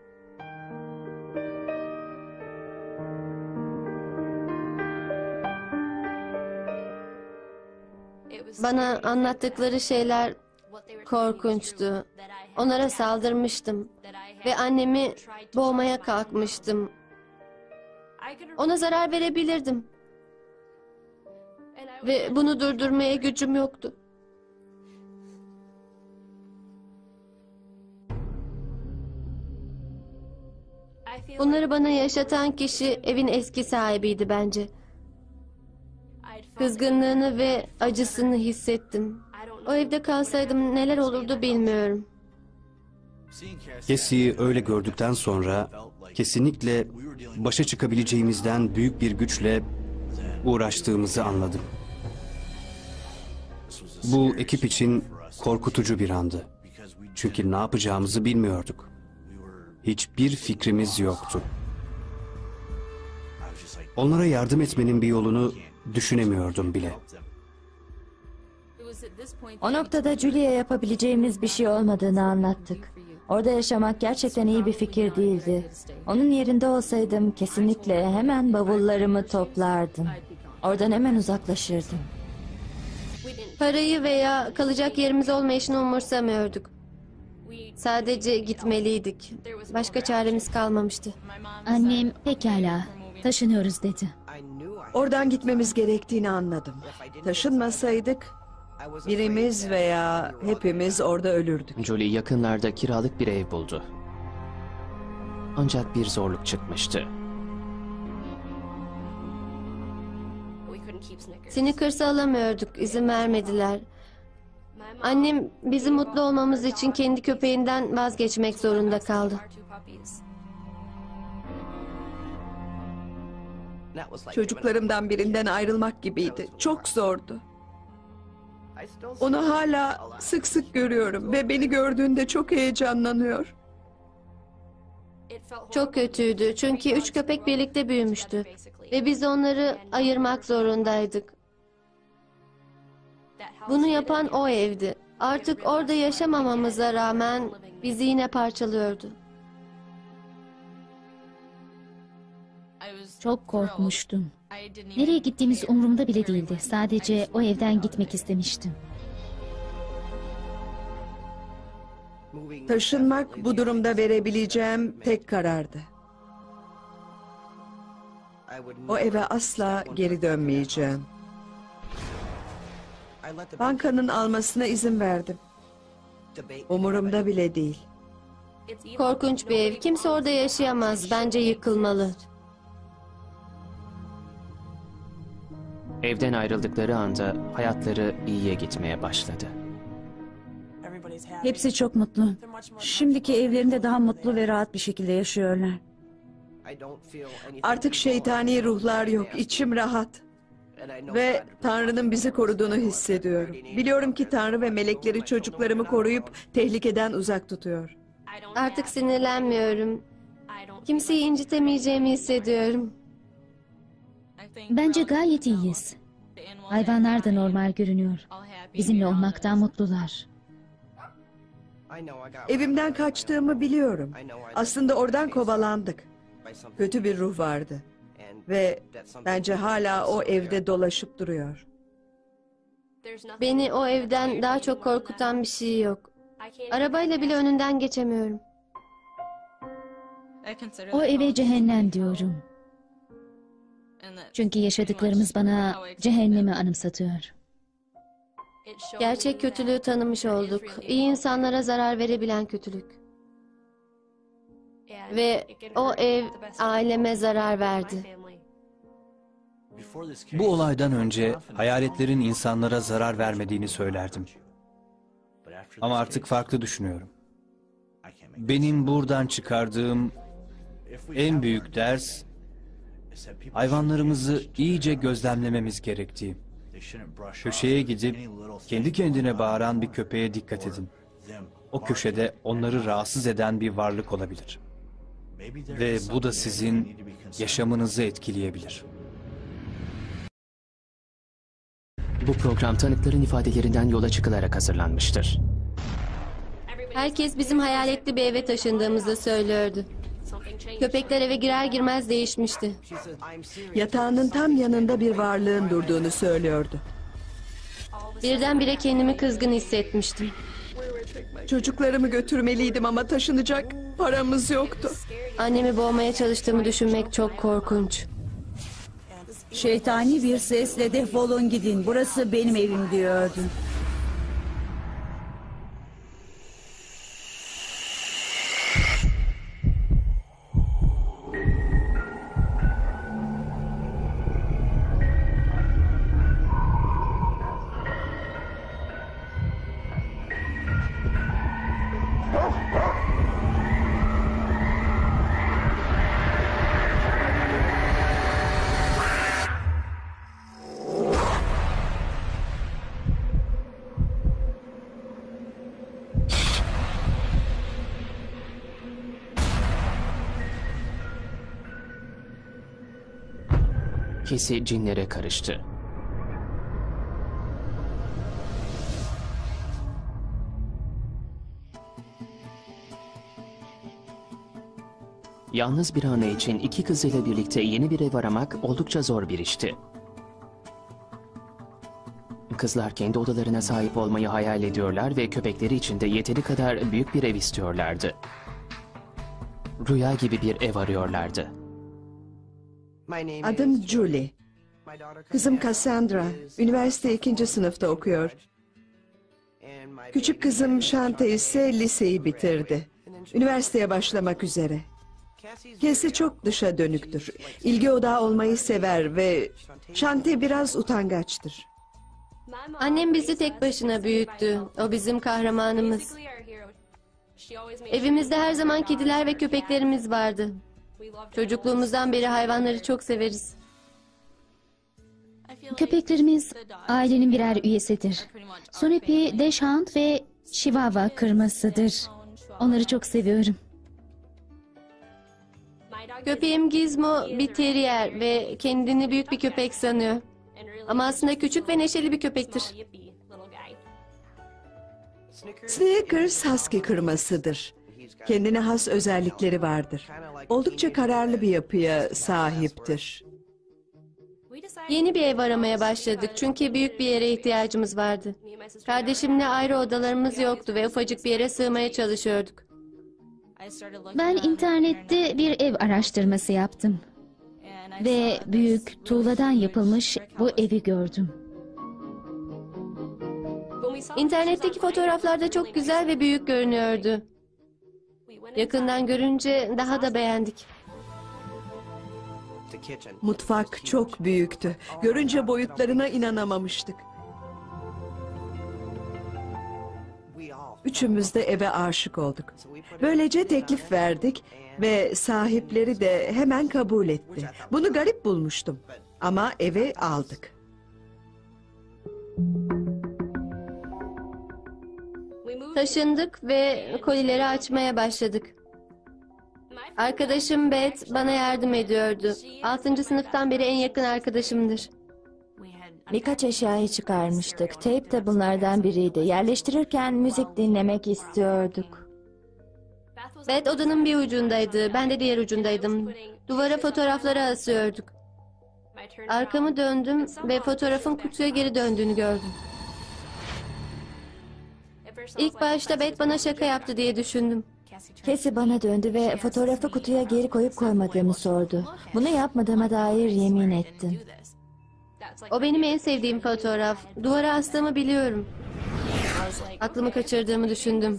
Bana anlattıkları şeyler korkunçtu. Onlara saldırmıştım ve annemi boğmaya kalkmıştım. Ona zarar verebilirdim. Ve bunu durdurmaya gücüm yoktu. Bunları bana yaşatan kişi evin eski sahibiydi bence. Kızgınlığını ve acısını hissettim. O evde kalsaydım neler olurdu bilmiyorum. Cassie'yi öyle gördükten sonra kesinlikle başa çıkabileceğimizden büyük bir güçle uğraştığımızı anladım. Bu ekip için korkutucu bir andı. Çünkü ne yapacağımızı bilmiyorduk. Hiçbir fikrimiz yoktu. Onlara yardım etmenin bir yolunu düşünemiyordum bile. O noktada Julie'ye yapabileceğimiz bir şey olmadığını anlattık. Orada yaşamak gerçekten iyi bir fikir değildi. Onun yerinde olsaydım kesinlikle hemen bavullarımı toplardım. Oradan hemen uzaklaşırdım. Parayı veya kalacak yerimiz olmayışını umursamıyorduk. Sadece gitmeliydik. Başka çaremiz kalmamıştı. Annem pekala taşınıyoruz dedi. Oradan gitmemiz gerektiğini anladım. Taşınmasaydık birimiz veya hepimiz orada ölürdük. Julie yakınlarda kiralık bir ev buldu. Ancak bir zorluk çıkmıştı. Snickers'ı alamıyorduk, izin vermediler. Annem bizi mutlu olmamız için kendi köpeğinden vazgeçmek zorunda kaldı. Çocuklarımdan birinden ayrılmak gibiydi. Çok zordu. Onu hala sık sık görüyorum ve beni gördüğünde çok heyecanlanıyor. Çok kötüydü çünkü 3 köpek birlikte büyümüştü ve biz onları ayırmak zorundaydık. Bunu yapan o evdi. Artık orada yaşamamamıza rağmen bizi yine parçalıyordu. Çok korkmuştum. Nereye gittiğimiz umurumda bile değildi. Sadece o evden gitmek istemiştim. Taşınmak bu durumda verebileceğim tek karardı. O eve asla geri dönmeyeceğim. Bankanın almasına izin verdim. Umurumda bile değil. Korkunç bir ev. Kimse orada yaşayamaz. Bence yıkılmalı. Evden ayrıldıkları anda hayatları iyiye gitmeye başladı. Hepsi çok mutlu. Şimdiki evlerinde daha mutlu ve rahat bir şekilde yaşıyorlar. Artık şeytani ruhlar yok. İçim rahat. Ve Tanrı'nın bizi koruduğunu hissediyorum. Biliyorum ki Tanrı ve melekleri çocuklarımı koruyup tehlikeden uzak tutuyor. Artık sinirlenmiyorum. Kimseyi incitemeyeceğimi hissediyorum. Bence gayet iyiyiz. Hayvanlar da normal görünüyor. Bizimle olmaktan mutlular. Evimden kaçtığımı biliyorum. Aslında oradan kovalandık. Kötü bir ruh vardı. Ve bence hala o evde dolaşıp duruyor. Beni o evden daha çok korkutan bir şey yok. Arabayla bile önünden geçemiyorum. O eve cehennem diyorum. Çünkü yaşadıklarımız bana cehennemi anımsatıyor. Gerçek kötülüğü tanımış olduk. İyi insanlara zarar verebilen kötülük. Ve o ev aileme zarar verdi. Bu olaydan önce hayaletlerin insanlara zarar vermediğini söylerdim. Ama artık farklı düşünüyorum. Benim buradan çıkardığım en büyük ders, hayvanlarımızı iyice gözlemlememiz gerektiği. Köşeye gidip kendi kendine bağıran bir köpeğe dikkat edin. O köşede onları rahatsız eden bir varlık olabilir. Ve bu da sizin yaşamınızı etkileyebilir. Bu program tanıkların ifadelerinden yola çıkılarak hazırlanmıştır. Herkes bizim hayaletli bir eve taşındığımızı söylüyordu. Köpekler eve girer girmez değişmişti. Yatağının tam yanında bir varlığın durduğunu söylüyordu. Birdenbire kendimi kızgın hissetmiştim. Çocuklarımı götürmeliydim ama taşınacak paramız yoktu. Annemi boğmaya çalıştığımı düşünmek çok korkunç. Şeytani bir sesle defolun gidin. Burası benim evim diyordu. Kesi cinlere karıştı. Yalnız bir anne için iki kızıyla birlikte yeni bir ev aramak oldukça zor bir işti. Kızlar kendi odalarına sahip olmayı hayal ediyorlar ve köpekleri için de yeteri kadar büyük bir ev istiyorlardı. Rüya gibi bir ev arıyorlardı. Adım Julie. Kızım Cassandra, üniversite 2. sınıfta okuyor. Küçük kızım Shante ise liseyi bitirdi. Üniversiteye başlamak üzere. Cassie çok dışa dönüktür. İlgi odağı olmayı sever ve Shante biraz utangaçtır. Annem bizi tek başına büyüttü. O bizim kahramanımız. Evimizde her zaman kediler ve köpeklerimiz vardı. Çocukluğumuzdan beri hayvanları çok severiz. Köpeklerimiz ailenin birer üyesidir. Snoopy, Dachshund ve Chihuahua kırmasıdır. Onları çok seviyorum. Köpeğim Gizmo bir terrier ve kendini büyük bir köpek sanıyor. Ama aslında küçük ve neşeli bir köpektir. Snickers husky kırmasıdır. Kendine has özellikleri vardır. Oldukça kararlı bir yapıya sahiptir. Yeni bir ev aramaya başladık çünkü büyük bir yere ihtiyacımız vardı. Kardeşimle ayrı odalarımız yoktu ve ufacık bir yere sığmaya çalışıyorduk. Ben internette bir ev araştırması yaptım. Ve büyük tuğladan yapılmış bu evi gördüm. İnternetteki fotoğraflarda çok güzel ve büyük görünüyordu. Yakından görünce daha da beğendik. Mutfak çok büyüktü. Görünce boyutlarına inanamamıştık. Üçümüz de eve aşık olduk. Böylece teklif verdik ve sahipleri de hemen kabul etti. Bunu garip bulmuştum ama evi aldık. Taşındık ve kolileri açmaya başladık. Arkadaşım Beth bana yardım ediyordu. 6. sınıftan beri en yakın arkadaşımdır. Birkaç eşyayı çıkarmıştık. Tape de bunlardan biriydi. Yerleştirirken müzik dinlemek istiyorduk. Beth odanın bir ucundaydı, ben de diğer ucundaydım. Duvara fotoğrafları asıyorduk. Arkamı döndüm ve fotoğrafın kutuya geri döndüğünü gördüm. İlk başta Beth bana şaka yaptı diye düşündüm. Cassie bana döndü ve fotoğrafı kutuya geri koyup koymadığımı sordu. Bunu yapmadığıma dair yemin ettim. O benim en sevdiğim fotoğraf. Duvara astığımı biliyorum. Aklımı kaçırdığımı düşündüm.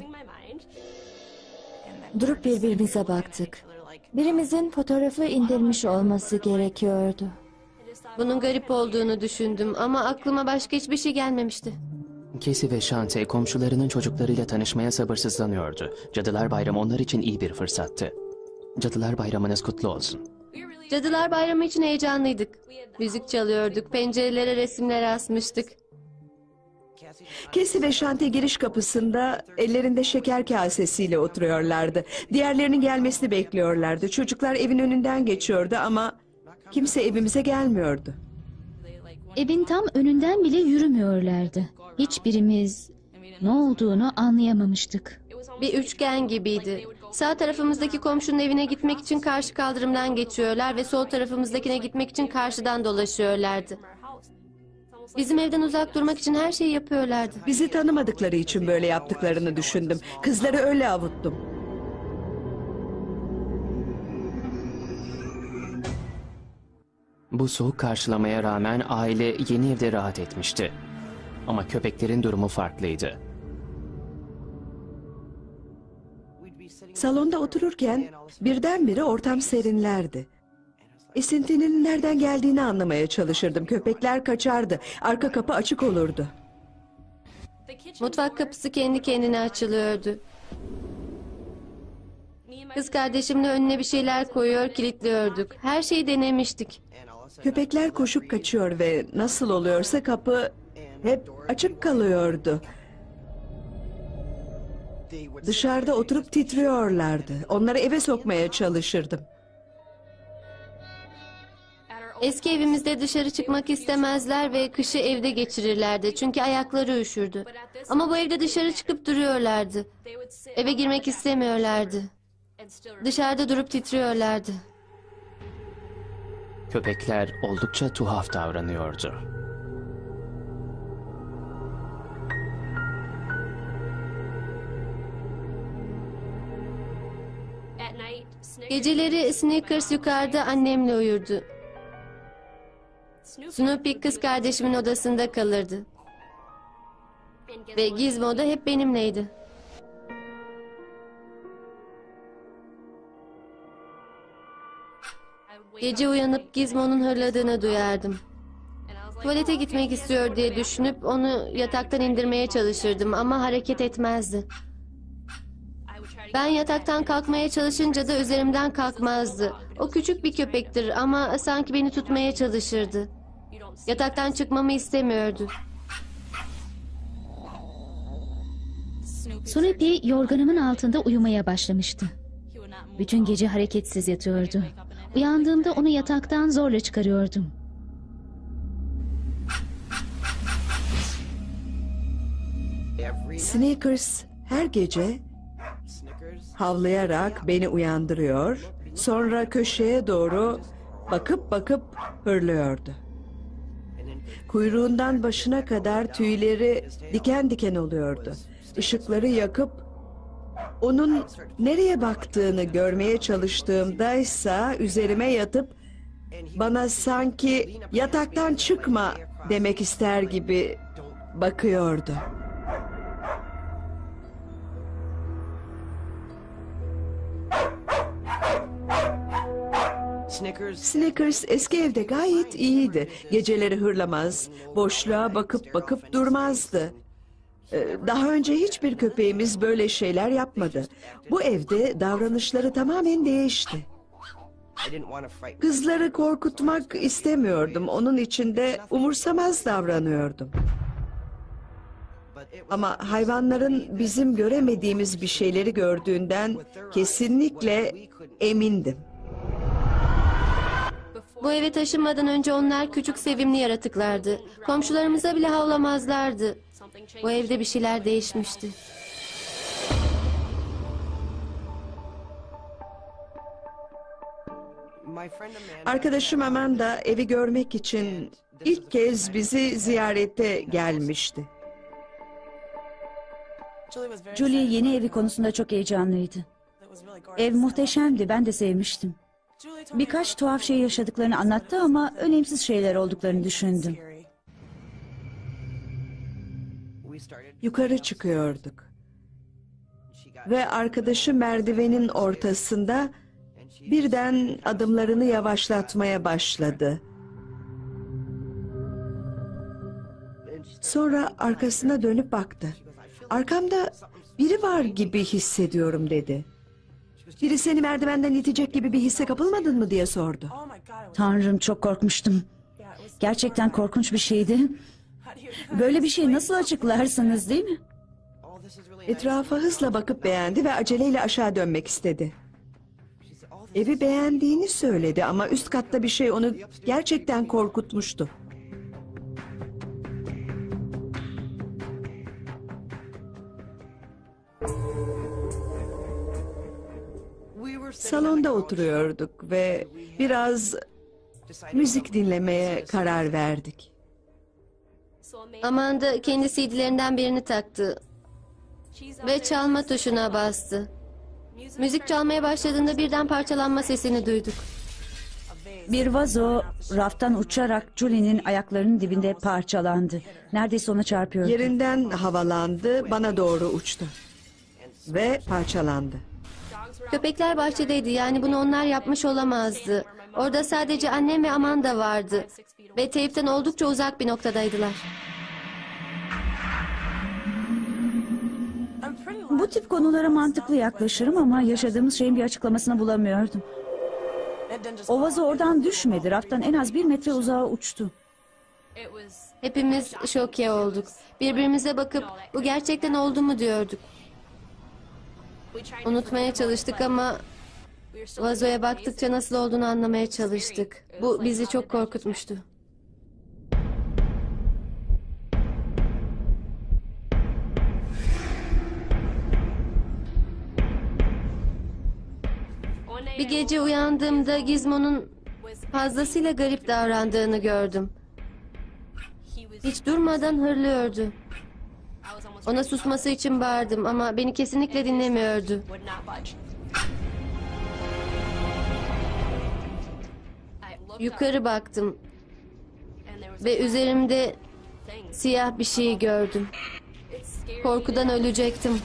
Durup birbirimize baktık. Birimizin fotoğrafı indirmiş olması gerekiyordu. Bunun garip olduğunu düşündüm ama aklıma başka hiçbir şey gelmemişti. Cassie ve Shante komşularının çocuklarıyla tanışmaya sabırsızlanıyordu. Cadılar Bayramı onlar için iyi bir fırsattı. Cadılar Bayramınız kutlu olsun. Cadılar Bayramı için heyecanlıydık. Müzik çalıyorduk, pencerelere resimler asmıştık. Cassie ve Shante giriş kapısında ellerinde şeker kasesiyle oturuyorlardı. Diğerlerinin gelmesini bekliyorlardı. Çocuklar evin önünden geçiyordu ama kimse evimize gelmiyordu. Evin tam önünden bile yürümüyorlardı. Hiçbirimiz ne olduğunu anlayamamıştık. Bir üçgen gibiydi. Sağ tarafımızdaki komşunun evine gitmek için karşı kaldırımdan geçiyorlar ve sol tarafımızdakine gitmek için karşıdan dolaşıyorlardı. Bizim evden uzak durmak için her şeyi yapıyorlardı. Bizi tanımadıkları için böyle yaptıklarını düşündüm. Kızları öyle avuttum. Bu soğuk karşılamaya rağmen aile yeni evde rahat etmişti. Ama köpeklerin durumu farklıydı. Salonda otururken birdenbire ortam serinlerdi. Esintinin nereden geldiğini anlamaya çalışırdım. Köpekler kaçardı. Arka kapı açık olurdu. Mutfak kapısı kendi kendine açılıyordu. Kız kardeşimle önüne bir şeyler koyuyor, kilitliyorduk. Her şeyi denemiştik. Köpekler koşup kaçıyor ve nasıl oluyorsa kapı hep açık kalıyordu. Dışarıda oturup titriyorlardı. Onları eve sokmaya çalışırdım. Eski evimizde dışarı çıkmak istemezler ve kışı evde geçirirlerdi. Çünkü ayakları üşürdü. Ama bu evde dışarı çıkıp duruyorlardı. Eve girmek istemiyorlardı. Dışarıda durup titriyorlardı. Köpekler oldukça tuhaf davranıyordu. Geceleri Snickers yukarıda annemle uyurdu. Snoopy kız kardeşimin odasında kalırdı. Ve Gizmo da hep benimleydi. Gece uyanıp Gizmo'nun hırladığını duyardım. Tuvalete gitmek istiyor diye düşünüp onu yataktan indirmeye çalışırdım ama hareket etmezdi. Ben yataktan kalkmaya çalışınca da üzerimden kalkmazdı. O küçük bir köpektir ama sanki beni tutmaya çalışırdı. Yataktan çıkmamı istemiyordu. Snoopy yorganımın altında uyumaya başlamıştı. Bütün gece hareketsiz yatıyordu. Uyandığımda onu yataktan zorla çıkarıyordum. Snickers her gece havlayarak beni uyandırıyor, sonra köşeye doğru bakıp bakıp hırlıyordu. Kuyruğundan başına kadar tüyleri diken diken oluyordu. Işıkları yakıp onun nereye baktığını görmeye çalıştığımdaysa üzerime yatıp bana sanki yataktan çıkma demek ister gibi bakıyordu. Snickers eski evde gayet iyiydi. Geceleri hırlamaz, boşluğa bakıp bakıp durmazdı. Daha önce hiçbir köpeğimiz böyle şeyler yapmadı. Bu evde davranışları tamamen değişti. Kızları korkutmak istemiyordum. Onun için de umursamaz davranıyordum. Ama hayvanların bizim göremediğimiz bir şeyleri gördüğünden kesinlikle emindim. Bu eve taşınmadan önce onlar küçük sevimli yaratıklardı. Komşularımıza bile havlamazlardı. Bu evde bir şeyler değişmişti. Arkadaşım Amanda evi görmek için ilk kez bizi ziyarete gelmişti. Julie yeni evi konusunda çok heyecanlıydı. Ev muhteşemdi, ben de sevmiştim. Birkaç tuhaf şey yaşadıklarını anlattı ama önemsiz şeyler olduklarını düşündüm. Yukarı çıkıyorduk. Ve arkadaşı merdivenin ortasında birden adımlarını yavaşlatmaya başladı. Sonra arkasına dönüp baktı. Arkamda biri var gibi hissediyorum dedi. Biri seni merdivenden itecek gibi bir hisse kapılmadın mı diye sordu. Tanrım, çok korkmuştum. Gerçekten korkunç bir şeydi. Böyle bir şey nasıl açıklarsınız, değil mi? Etrafa hızla bakıp beğendi ve aceleyle aşağı dönmek istedi. Evi beğendiğini söyledi ama üst katta bir şey onu gerçekten korkutmuştu. Salonda oturuyorduk ve biraz müzik dinlemeye karar verdik. Amanda kendi CD'lerinden birini taktı ve çalma tuşuna bastı. Müzik çalmaya başladığında birden parçalanma sesini duyduk. Bir vazo raftan uçarak Julie'nin ayaklarının dibinde parçalandı. Neredeyse ona çarpıyordu. Yerinden havalandı, bana doğru uçtu ve parçalandı. Köpekler bahçedeydi, yani bunu onlar yapmış olamazdı. Orada sadece annem ve Amanda vardı ve teypten oldukça uzak bir noktadaydılar. Bu tip konulara mantıklı yaklaşırım ama yaşadığımız şeyin bir açıklamasını bulamıyordum. O vazo oradan düşmedi. Raftan en az 1 metre uzağa uçtu. Hepimiz şoke olduk. Birbirimize bakıp bu gerçekten oldu mu diyorduk. Unutmaya çalıştık ama vazoya baktıkça nasıl olduğunu anlamaya çalıştık. Bu bizi çok korkutmuştu. Bir gece uyandığımda Gizmo'nun fazlasıyla garip davrandığını gördüm. Hiç durmadan hırlıyordu. Ona susması için bağırdım ama beni kesinlikle dinlemiyordu. Yukarı baktım ve üzerimde siyah bir şey gördüm. Korkudan ölecektim.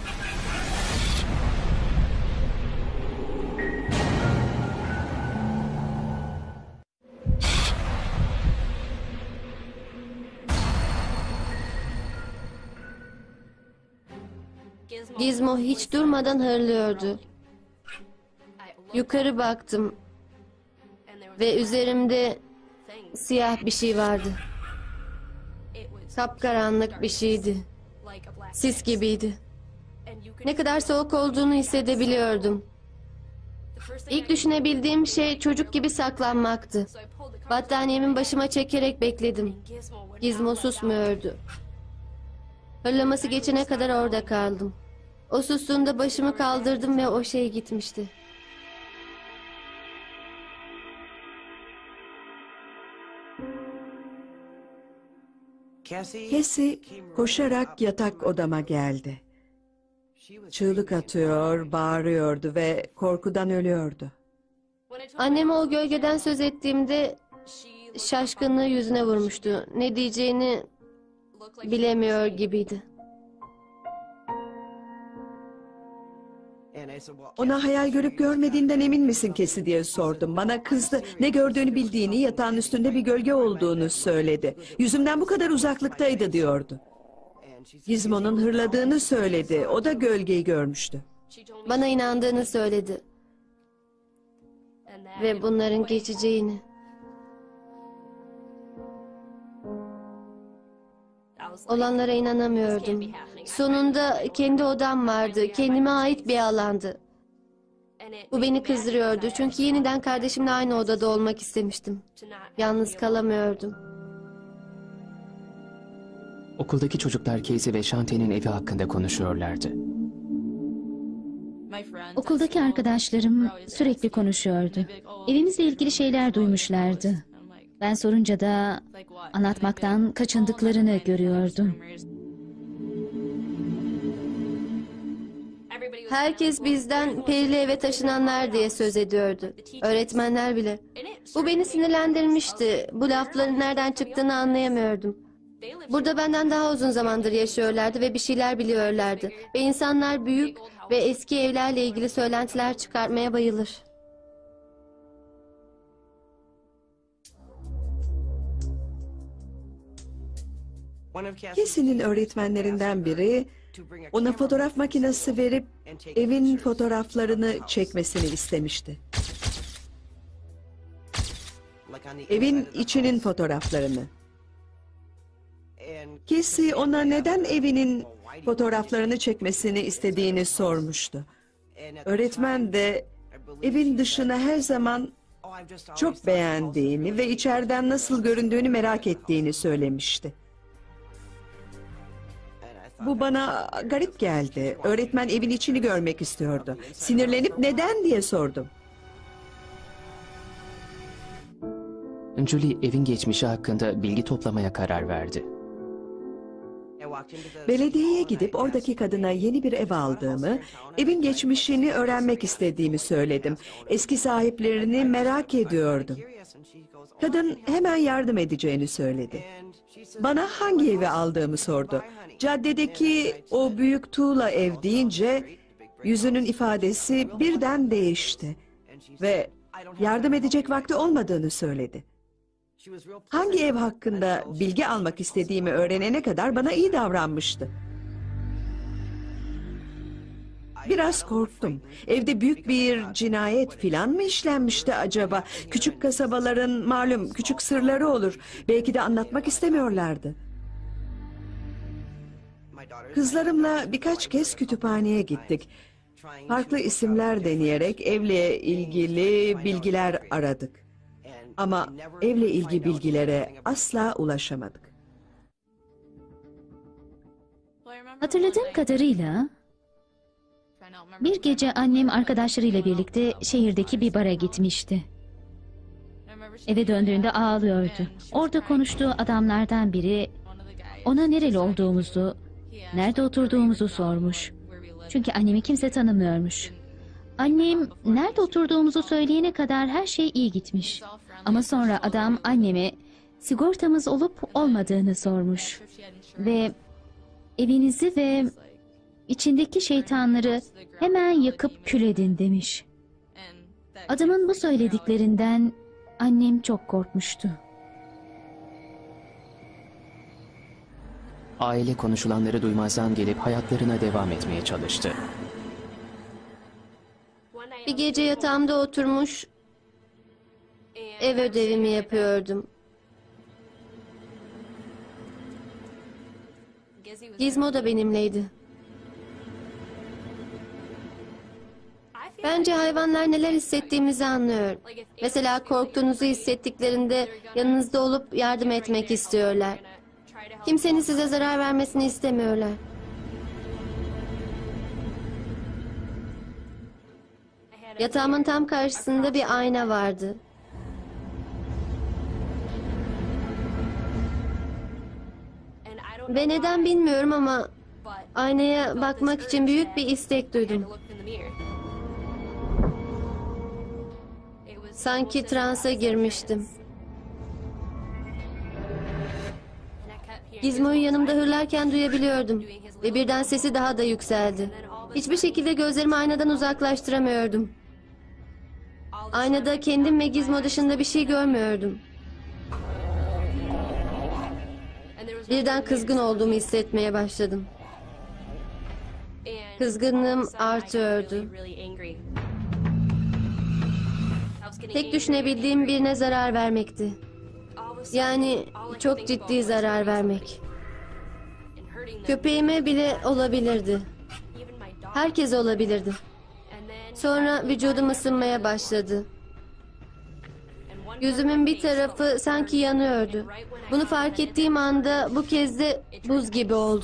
Gizmo hiç durmadan hırlıyordu. Yukarı baktım ve üzerimde siyah bir şey vardı. Kapkaranlık bir şeydi. Sis gibiydi. Ne kadar soğuk olduğunu hissedebiliyordum. İlk düşünebildiğim şey çocuk gibi saklanmaktı. Battaniyemi başıma çekerek bekledim. Gizmo susmuyordu. Hırlaması geçene kadar orada kaldım. O sustuğunda başımı kaldırdım ve o şey gitmişti. Cassie koşarak yatak odama geldi. Çığlık atıyor, bağırıyordu ve korkudan ölüyordu. Anneme o gölgeden söz ettiğimde şaşkınlığı yüzüne vurmuştu. Ne diyeceğini bilemiyor gibiydi. Ona hayal görüp görmediğinden emin misin Cassie diye sordum. Bana kızdı. Ne gördüğünü bildiğini, yatağın üstünde bir gölge olduğunu söyledi. Yüzümden bu kadar uzaklıktaydı diyordu. Gizmo'nun hırladığını söyledi. O da gölgeyi görmüştü. Bana inandığını söyledi. Ve bunların geçeceğini. Olanlara inanamıyordum. Sonunda kendi odam vardı. Kendime ait bir alandı. Bu beni kızdırıyordu. Çünkü yeniden kardeşimle aynı odada olmak istemiştim. Yalnız kalamıyordum. Okuldaki çocuklar Casey ve Shantae'nin evi hakkında konuşuyorlardı. Okuldaki arkadaşlarım sürekli konuşuyordu. Evimizle ilgili şeyler duymuşlardı. Ben sorunca da anlatmaktan kaçındıklarını görüyordum. Herkes bizden perili eve taşınanlar diye söz ediyordu. Öğretmenler bile. Bu beni sinirlendirmişti. Bu lafların nereden çıktığını anlayamıyordum. Burada benden daha uzun zamandır yaşıyorlardı ve bir şeyler biliyorlardı. Ve insanlar büyük ve eski evlerle ilgili söylentiler çıkartmaya bayılır. Cassie'nin öğretmenlerinden biri ona fotoğraf makinesi verip evin fotoğraflarını çekmesini istemişti. Evin içinin fotoğraflarını. Cassie ona neden evinin fotoğraflarını çekmesini istediğini sormuştu. Öğretmen de evin dışını her zaman çok beğendiğini ve içeriden nasıl göründüğünü merak ettiğini söylemişti. Bu bana garip geldi. Öğretmen evin içini görmek istiyordu. Sinirlenip neden diye sordum. Julie evin geçmişi hakkında bilgi toplamaya karar verdi. Belediyeye gidip oradaki kadına yeni bir ev aldığımı, evin geçmişini öğrenmek istediğimi söyledim. Eski sahiplerini merak ediyordum. Kadın hemen yardım edeceğini söyledi. Bana hangi evi aldığımı sordu. Caddedeki o büyük tuğla ev deyince yüzünün ifadesi birden değişti ve yardım edecek vakti olmadığını söyledi. Hangi ev hakkında bilgi almak istediğimi öğrenene kadar bana iyi davranmıştı. Biraz korktum. Evde büyük bir cinayet filan mı işlenmişti acaba? Küçük kasabaların malum küçük sırları olur. Belki de anlatmak istemiyorlardı. Kızlarımla birkaç kez kütüphaneye gittik. Farklı isimler deneyerek evle ilgili bilgiler aradık. Ama evle ilgili bilgilere asla ulaşamadık. Hatırladığım kadarıyla bir gece annem arkadaşlarıyla birlikte şehirdeki bir bara gitmişti. Eve döndüğünde ağlıyordu. Orada konuştuğu adamlardan biri ona nereli olduğumuzu, nerede oturduğumuzu sormuş. Çünkü annemi kimse tanımıyormuş. Annem nerede oturduğumuzu söyleyene kadar her şey iyi gitmiş. Ama sonra adam anneme sigortamız olup olmadığını sormuş. Ve evinizi ve içindeki şeytanları hemen yakıp kül edin demiş. Adamın bu söylediklerinden annem çok korkmuştu. Aile konuşulanları duymazdan gelip hayatlarına devam etmeye çalıştı. Bir gece yatağımda oturmuş ev ödevimi yapıyordum. Gizmo da benimleydi. Bence hayvanlar neler hissettiğimizi anlıyor. Mesela korktuğunuzu hissettiklerinde yanınızda olup yardım etmek istiyorlar. Kimsenin size zarar vermesini istemiyorlar. Yatağımın tam karşısında bir ayna vardı. Ve neden bilmiyorum ama aynaya bakmak için büyük bir istek duydum. Sanki transa girmiştim. Gizmo'yu yanımda hırlarken duyabiliyordum ve birden sesi daha da yükseldi. Hiçbir şekilde gözlerimi aynadan uzaklaştıramıyordum. Aynada kendim ve Gizmo dışında bir şey görmüyordum. Birden kızgın olduğumu hissetmeye başladım. Kızgınlığım artıyordu. Tek düşünebildiğim birine zarar vermekti. Yani çok ciddi zarar vermek. Köpeğime bile olabilirdi. Herkese olabilirdi. Sonra vücudum ısınmaya başladı. Yüzümün bir tarafı sanki yanıyordu. Bunu fark ettiğim anda bu kez de buz gibi oldu.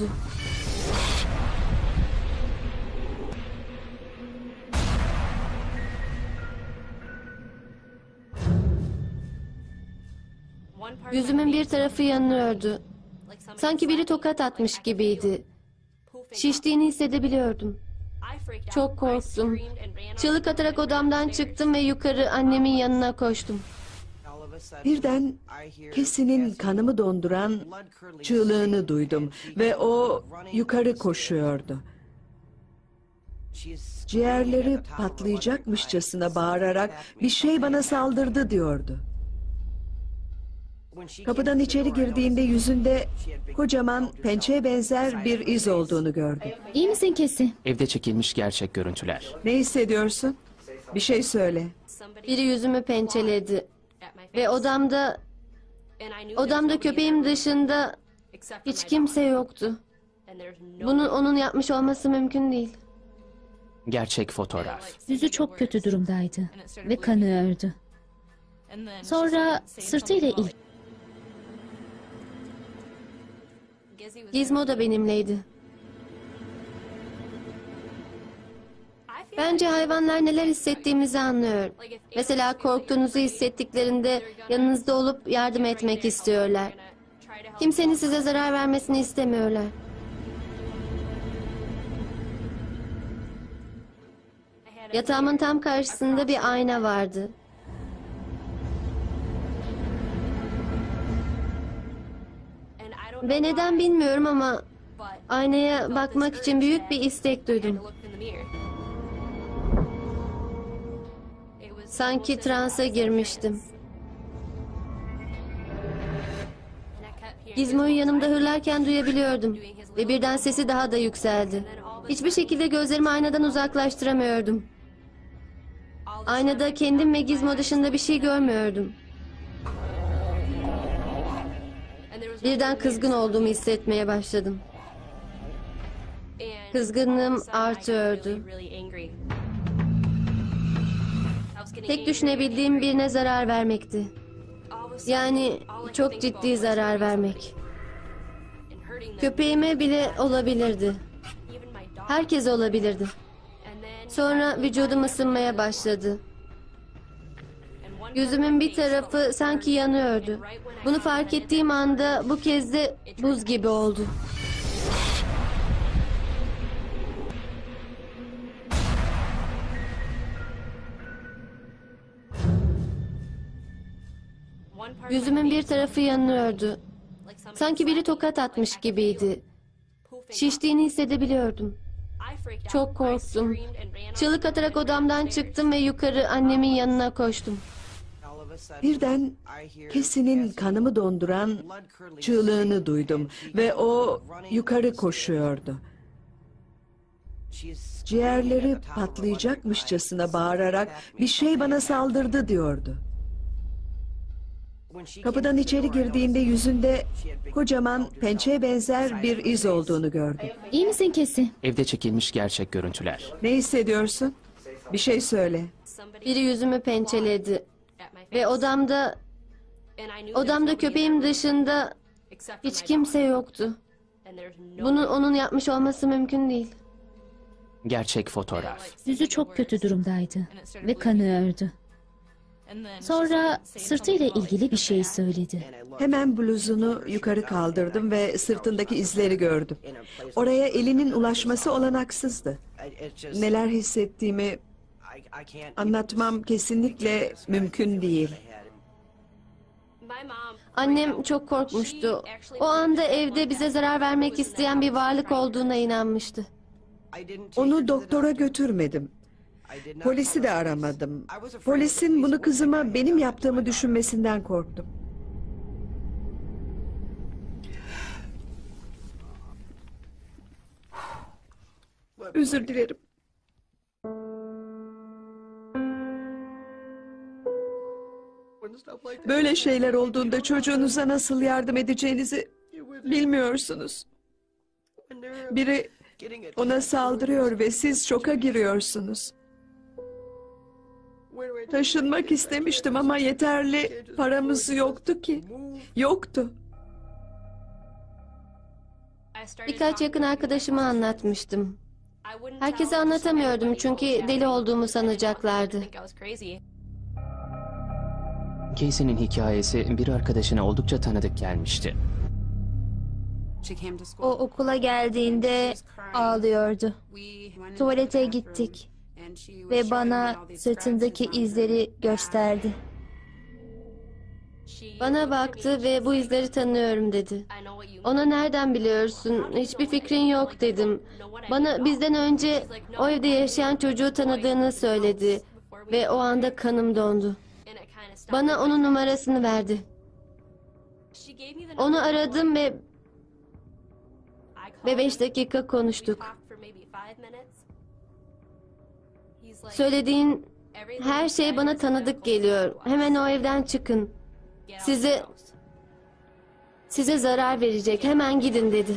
Yüzümün bir tarafı yanıyordu. Sanki biri tokat atmış gibiydi. Şiştiğini hissedebiliyordum. Çok korktum. Çığlık atarak odamdan çıktım ve yukarı annemin yanına koştum. Birden Cassie'nin kanımı donduran çığlığını duydum ve o yukarı koşuyordu. Ciğerleri patlayacakmışçasına bağırarak bir şey bana saldırdı diyordu. Kapıdan içeri girdiğinde yüzünde kocaman pençeye benzer bir iz olduğunu gördüm. İyi misin Cassie? Evde çekilmiş gerçek görüntüler. Ne hissediyorsun? Bir şey söyle. Biri yüzümü pençeledi. Ve odamda köpeğim dışında hiç kimse yoktu. Bunu onun yapmış olması mümkün değil. Gerçek fotoğraf. Yüzü çok kötü durumdaydı ve kanıyordu. Sonra sırtıyla ilgili. Gizmo da benimleydi. Bence hayvanlar neler hissettiğimizi anlıyor. Mesela korktuğunuzu hissettiklerinde yanınızda olup yardım etmek istiyorlar. Kimsenin size zarar vermesini istemiyorlar. Yatağımın tam karşısında bir ayna vardı. Ve neden bilmiyorum ama aynaya bakmak için büyük bir istek duydum. Sanki transa girmiştim. Gizmo'yu yanımda hırlarken duyabiliyordum ve birden sesi daha da yükseldi. Hiçbir şekilde gözlerimi aynadan uzaklaştıramıyordum. Aynada kendim ve Gizmo dışında bir şey görmüyordum. Birden kızgın olduğumu hissetmeye başladım. Kızgınlığım artıyordu. Tek düşünebildiğim birine zarar vermekti. Yani çok ciddi zarar vermek. Köpeğime bile olabilirdi. Herkese olabilirdi. Sonra vücudum ısınmaya başladı. Yüzümün bir tarafı sanki yanıyordu. Bunu fark ettiğim anda bu kez de buz gibi oldu. Yüzümün bir tarafı yanıyordu. Sanki biri tokat atmış gibiydi. Şiştiğini hissedebiliyordum. Çok korktum. Çığlık atarak odamdan çıktım ve yukarı annemin yanına koştum. Birden Cassie'nin kanımı donduran çığlığını duydum ve o yukarı koşuyordu. Ciğerleri patlayacakmışçasına bağırarak bir şey bana saldırdı diyordu. Kapıdan içeri girdiğinde yüzünde kocaman pençeye benzer bir iz olduğunu gördüm. İyi misin Cassie? Evde çekilmiş gerçek görüntüler. Ne hissediyorsun? Bir şey söyle. Biri yüzümü pençeledi. Ve odamda köpeğim dışında hiç kimse yoktu. Bunu onun yapmış olması mümkün değil. Gerçek fotoğraf. Yüzü çok kötü durumdaydı ve kanıyordu. Sonra sırtıyla ilgili bir şey söyledi. Hemen bluzunu yukarı kaldırdım ve sırtındaki izleri gördüm. Oraya elinin ulaşması olanaksızdı. Neler hissettiğimi anlatmam kesinlikle mümkün değil. Annem çok korkmuştu. O anda evde bize zarar vermek isteyen bir varlık olduğuna inanmıştı. Onu doktora götürmedim. Polisi de aramadım. Polisin bunu kızıma benim yaptığımı düşünmesinden korktum. Özür dilerim. Böyle şeyler olduğunda çocuğunuza nasıl yardım edeceğinizi bilmiyorsunuz. Biri ona saldırıyor ve siz şoka giriyorsunuz. Taşınmak istemiştim ama yeterli paramız yoktu ki. Yoktu. Birkaç yakın arkadaşıma anlatmıştım. Herkese anlatamıyordum çünkü deli olduğumu sanacaklardı. Casey'nin hikayesi bir arkadaşına oldukça tanıdık gelmişti. O okula geldiğinde ağlıyordu. Tuvalete gittik ve bana sırtındaki izleri gösterdi. Bana baktı ve bu izleri tanıyorum dedi. Ona nereden biliyorsun? Hiçbir fikrin yok dedim. Bana bizden önce o evde yaşayan çocuğu tanıdığını söyledi. Ve o anda kanım dondu. Bana onun numarasını verdi. Onu aradım ve 5 dakika konuştuk. Söylediğin her şey bana tanıdık geliyor. Hemen o evden çıkın. Size zarar verecek. Hemen gidin dedi.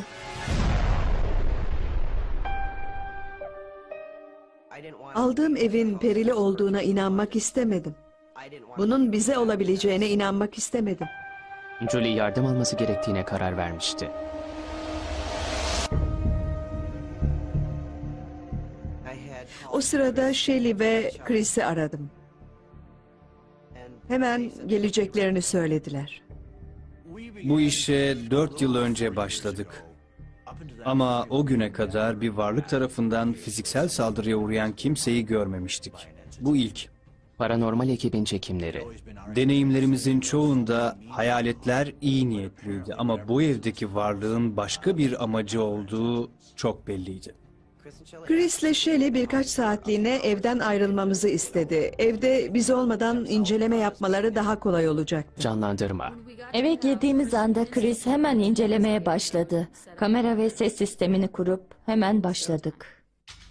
Aldığım evin perili olduğuna inanmak istemedim. Bunun bize olabileceğine inanmak istemedim. Julie yardım alması gerektiğine karar vermişti. O sırada Shelley ve Chris'i aradım. Hemen geleceklerini söylediler. Bu işe 4 yıl önce başladık. Ama o güne kadar bir varlık tarafından fiziksel saldırıya uğrayan kimseyi görmemiştik. Bu ilk. Paranormal ekibin çekimleri. Deneyimlerimizin çoğunda hayaletler iyi niyetliydi ama bu evdeki varlığın başka bir amacı olduğu çok belliydi. Chris'le Shelley birkaç saatliğine evden ayrılmamızı istedi. Evde biz olmadan inceleme yapmaları daha kolay olacaktı. Canlandırma. Eve girdiğimiz anda Chris hemen incelemeye başladı. Kamera ve ses sistemini kurup hemen başladık.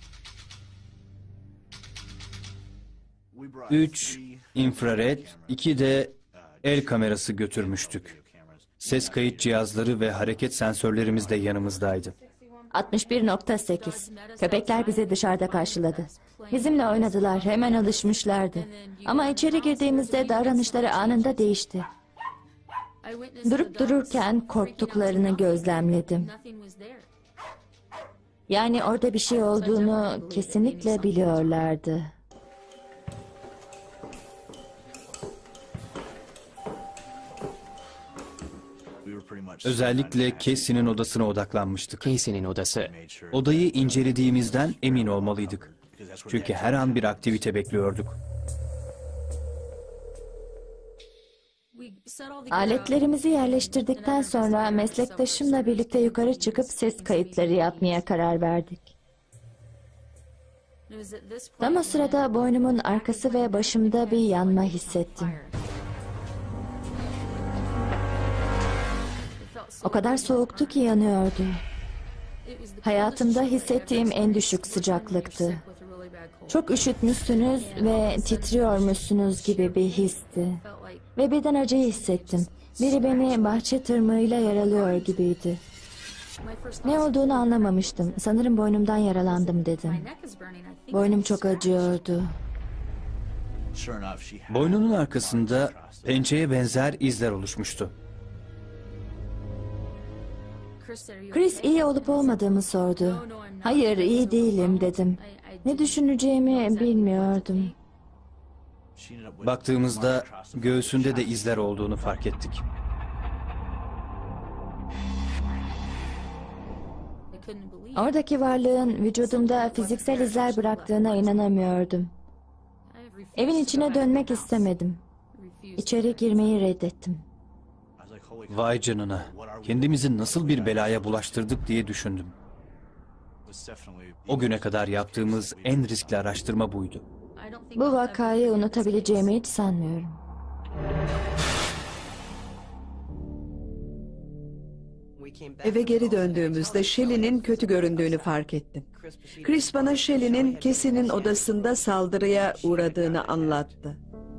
3 infrared, 2 de el kamerası götürmüştük. Ses kayıt cihazları ve hareket sensörlerimiz de yanımızdaydı. 61.8. Köpekler bizi dışarıda karşıladı. Bizimle oynadılar, hemen alışmışlardı. Ama içeri girdiğimizde davranışları anında değişti. Durup dururken korktuklarını gözlemledim. Yani orada bir şey olduğunu kesinlikle biliyorlardı. Özellikle Casey'nin odasına odaklanmıştık. Casey'nin odası. Odayı incelediğimizden emin olmalıydık. Çünkü her an bir aktivite bekliyorduk. Aletlerimizi yerleştirdikten sonra meslektaşımla birlikte yukarı çıkıp ses kayıtları yapmaya karar verdik. Tam o sırada boynumun arkası ve başımda bir yanma hissettim. O kadar soğuktu ki yanıyordu. Hayatımda hissettiğim en düşük sıcaklıktı. Çok üşütmüşsünüz ve titriyormuşsunuz gibi bir histi. Ve birden acıyı hissettim. Biri beni bahçe tırmığıyla yaralıyor gibiydi. Ne olduğunu anlamamıştım. Sanırım boynumdan yaralandım dedim. Boynum çok acıyordu. Boynunun arkasında pençeye benzer izler oluşmuştu. Chris iyi olup olmadığımı sordu. Hayır, iyi değilim dedim. Ne düşüneceğimi bilmiyordum. Baktığımızda göğsünde de izler olduğunu fark ettik. Oradaki varlığın vücudumda fiziksel izler bıraktığına inanamıyordum. Evin içine dönmek istemedim. İçeri girmeyi reddettim. Vay canına, kendimizi nasıl bir belaya bulaştırdık diye düşündüm. O güne kadar yaptığımız en riskli araştırma buydu. Bu vakayı unutabileceğimi hiç sanmıyorum. Eve geri döndüğümüzde Shelley'nin kötü göründüğünü fark ettim. Chris bana Shelley'nin Cassie'nin odasında saldırıya uğradığını anlattı.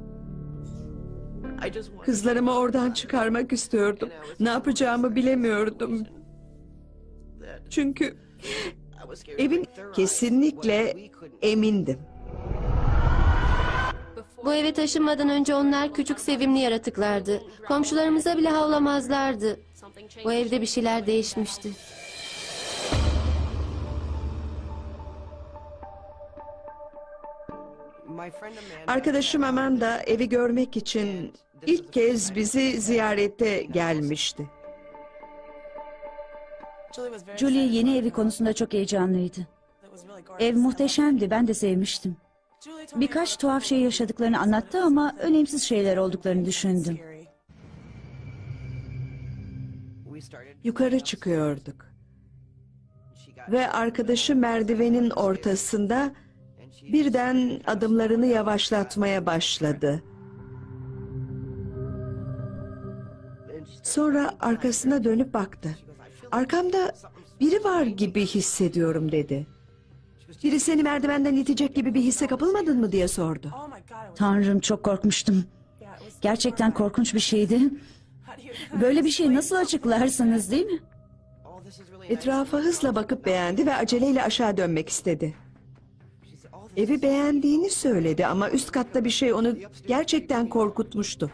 Kızlarımı oradan çıkarmak istiyordum. Ne yapacağımı bilemiyordum. Çünkü evin kesinlikle emindim. Bu eve taşınmadan önce onlar küçük sevimli yaratıklardı. Komşularımıza bile havlamazlardı. Bu evde bir şeyler değişmişti. Arkadaşım Amanda evi görmek için ilk kez bizi ziyarete gelmişti. Julie yeni evi konusunda çok heyecanlıydı. Ev muhteşemdi, ben de sevmiştim. Birkaç tuhaf şey yaşadıklarını anlattı ama önemsiz şeyler olduklarını düşündüm. Yukarı çıkıyorduk. Ve arkadaşı merdivenin ortasında birden adımlarını yavaşlatmaya başladı. Sonra arkasına dönüp baktı. Arkamda biri var gibi hissediyorum dedi. Biri seni merdivenden itecek gibi bir hisse kapılmadın mı diye sordu. Tanrım, çok korkmuştum. Gerçekten korkunç bir şeydi. Böyle bir şey nasıl açıklarsınız, değil mi? Etrafa hızla bakıp beğendi ve aceleyle aşağı dönmek istedi. Evi beğendiğini söyledi ama üst katta bir şey onu gerçekten korkutmuştu.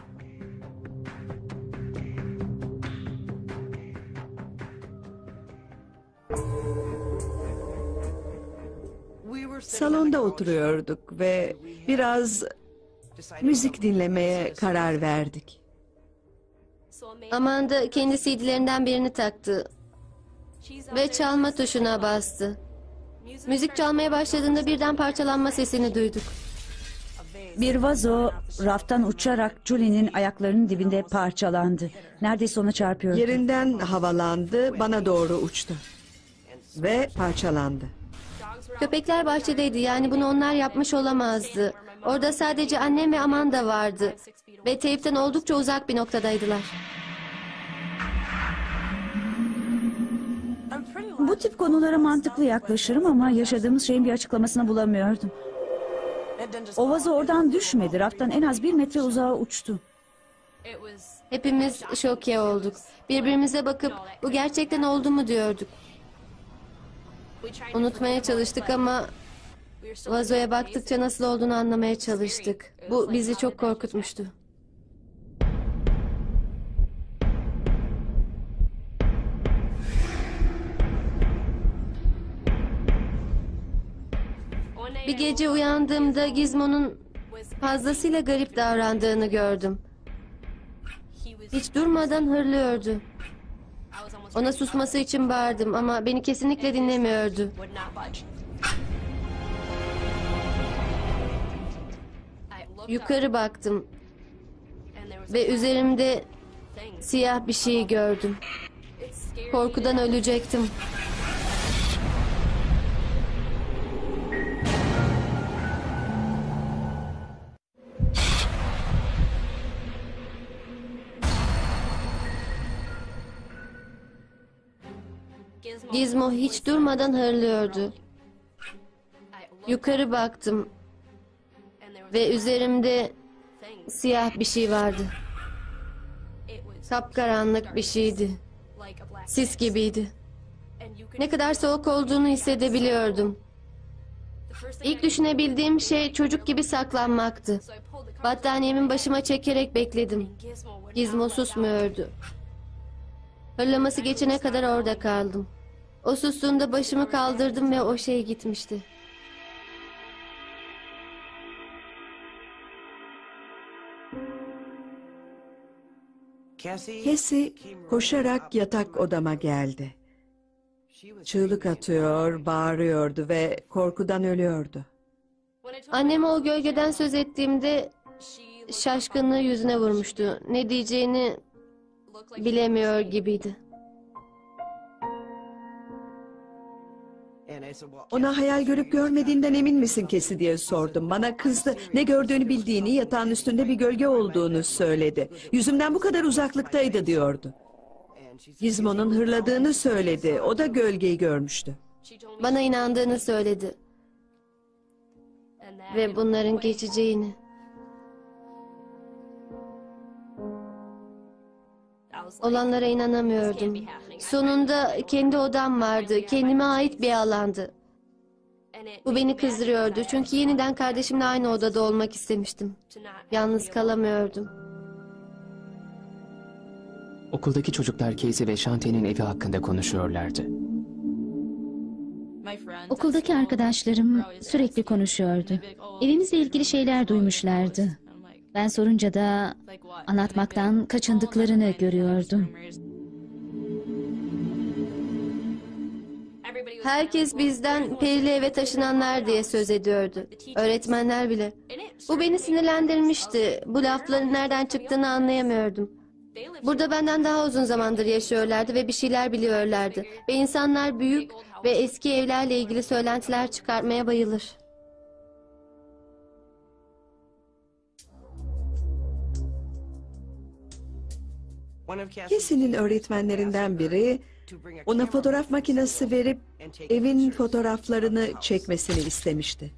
Salonda oturuyorduk ve biraz müzik dinlemeye karar verdik. Amanda kendi CD'lerinden birini taktı ve çalma tuşuna bastı. Müzik çalmaya başladığında birden parçalanma sesini duyduk. Bir vazo raftan uçarak Julie'nin ayaklarının dibinde parçalandı. Neredeyse ona çarpıyordu. Yerinden havalandı, bana doğru uçtu ve parçalandı. Köpekler bahçedeydi, yani bunu onlar yapmış olamazdı. Orada sadece annem ve Amanda vardı ve teypten oldukça uzak bir noktadaydılar. Bu tip konulara mantıklı yaklaşırım ama yaşadığımız şeyin bir açıklamasını bulamıyordum. O vazo oradan düşmedi. Raftan en az 1 metre uzağa uçtu. Hepimiz şoke olduk. Birbirimize bakıp bu gerçekten oldu mu diyorduk. Unutmaya çalıştık ama vazoya baktıkça nasıl olduğunu anlamaya çalıştık. Bu bizi çok korkutmuştu. Bir gece uyandığımda Gizmo'nun fazlasıyla garip davrandığını gördüm. Hiç durmadan hırlıyordu. Ona susması için bağırdım ama beni kesinlikle dinlemiyordu. Yukarı baktım ve üzerimde siyah bir şey gördüm. Korkudan ölecektim. Gizmo hiç durmadan hırlıyordu. Yukarı baktım ve üzerimde siyah bir şey vardı. Kapkaranlık bir şeydi. Sis gibiydi. Ne kadar soğuk olduğunu hissedebiliyordum. İlk düşünebildiğim şey çocuk gibi saklanmaktı. Battaniyemi başıma çekerek bekledim. Gizmo susmuyordu. Hırlaması geçene kadar orada kaldım. O sustuğunda başımı kaldırdım ve o şey gitmişti. Cassie koşarak yatak odama geldi. Çığlık atıyor, bağırıyordu ve korkudan ölüyordu. Anneme o gölgeden söz ettiğimde şaşkınlığı yüzüne vurmuştu. Ne diyeceğini bilemiyor gibiydi. Ona hayal görüp görmediğinden emin misin Cassie diye sordum. Bana kızdı. Ne gördüğünü bildiğini, yatağın üstünde bir gölge olduğunu söyledi. Yüzümden bu kadar uzaklıktaydı diyordu. Gizmo'nun hırladığını söyledi. O da gölgeyi görmüştü. Bana inandığını söyledi. Ve bunların geçeceğini. Olanlara inanamıyordum. Sonunda kendi odam vardı. Kendime ait bir alandı. Bu beni kızdırıyordu. Çünkü yeniden kardeşimle aynı odada olmak istemiştim. Yalnız kalamıyordum. Okuldaki çocuklar Casey ve Shantae'nin evi hakkında konuşuyorlardı. Okuldaki arkadaşlarım sürekli konuşuyordu. Evimizle ilgili şeyler duymuşlardı. Ben sorunca da anlatmaktan kaçındıklarını görüyordum. Herkes bizden perili eve taşınanlar diye söz ediyordu. Öğretmenler bile. Bu beni sinirlendirmişti. Bu lafların nereden çıktığını anlayamıyordum. Burada benden daha uzun zamandır yaşıyorlardı ve bir şeyler biliyorlardı. Ve insanlar büyük ve eski evlerle ilgili söylentiler çıkartmaya bayılır. Cassie'nin öğretmenlerinden biri ona fotoğraf makinesi verip evin fotoğraflarını çekmesini istemişti.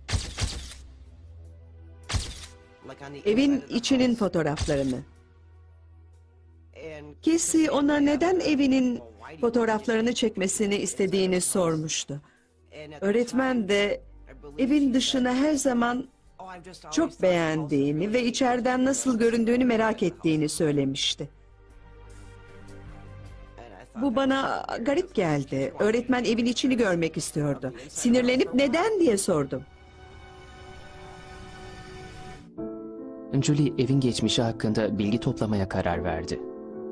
Evin içinin fotoğraflarını. Cassie ona neden evinin fotoğraflarını çekmesini istediğini sormuştu. Öğretmen de evin dışını her zaman çok beğendiğini ve içeriden nasıl göründüğünü merak ettiğini söylemişti. Bu bana garip geldi. Öğretmen evin içini görmek istiyordu. Sinirlenip neden diye sordum. Julie evin geçmişi hakkında bilgi toplamaya karar verdi.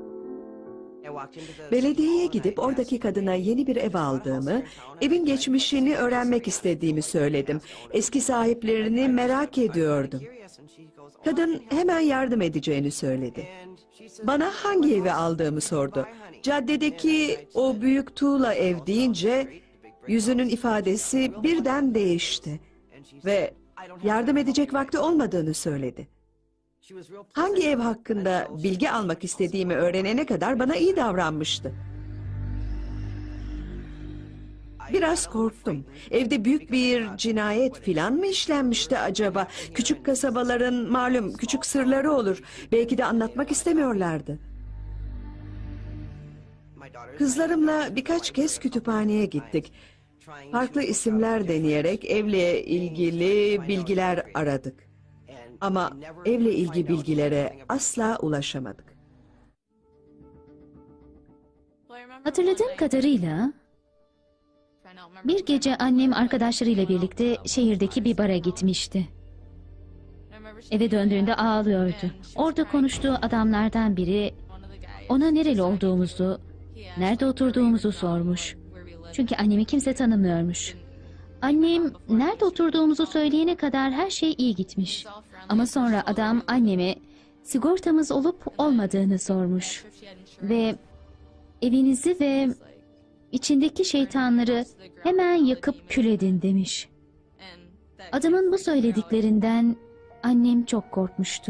Belediyeye gidip oradaki kadına yeni bir ev aldığımı, evin geçmişini öğrenmek istediğimi söyledim. Eski sahiplerini merak ediyordum. Kadın hemen yardım edeceğini söyledi. Bana hangi evi aldığımı sordu. Caddedeki o büyük tuğla ev deyince yüzünün ifadesi birden değişti ve yardım edecek vakti olmadığını söyledi. Hangi ev hakkında bilgi almak istediğimi öğrenene kadar bana iyi davranmıştı. Biraz korktum. Evde büyük bir cinayet filan mı işlenmişti acaba? Küçük kasabaların malum küçük sırları olur. Belki de anlatmak istemiyorlardı. Kızlarımla birkaç kez kütüphaneye gittik. Farklı isimler deneyerek evle ilgili bilgiler aradık. Ama evle ilgili bilgilere asla ulaşamadık. Hatırladığım kadarıyla bir gece annem arkadaşlarıyla birlikte şehirdeki bir bara gitmişti. Eve döndüğünde ağlıyordu. Orada konuştuğu adamlardan biri ona nereli olduğumuzu, nerede oturduğumuzu sormuş. Çünkü annemi kimse tanımıyormuş. Annem nerede oturduğumuzu söyleyene kadar her şey iyi gitmiş. Ama sonra adam anneme sigortamız olup olmadığını sormuş. Ve evinizi ve içindeki şeytanları hemen yakıp kül edin demiş. Adamın bu söylediklerinden annem çok korkmuştu.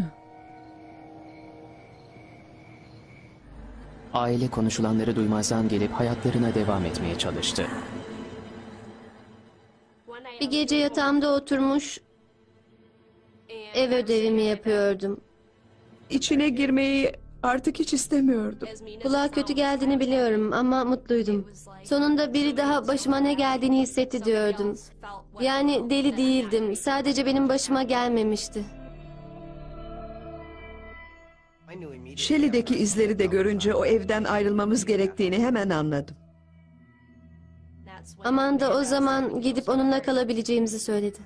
Aile konuşulanları duymazdan gelip hayatlarına devam etmeye çalıştı. Bir gece yatağımda oturmuş ev ödevimi yapıyordum. İçine girmeyi Artık hiç istemiyordum. Kulağa kötü geldiğini biliyorum ama mutluydum. Sonunda biri daha başıma ne geldiğini hissetti diyordum. Yani deli değildim. Sadece benim başıma gelmemişti. Shelley'deki izleri de görünce o evden ayrılmamız gerektiğini hemen anladım. Amanda o zaman gidip onunla kalabileceğimizi söyledi.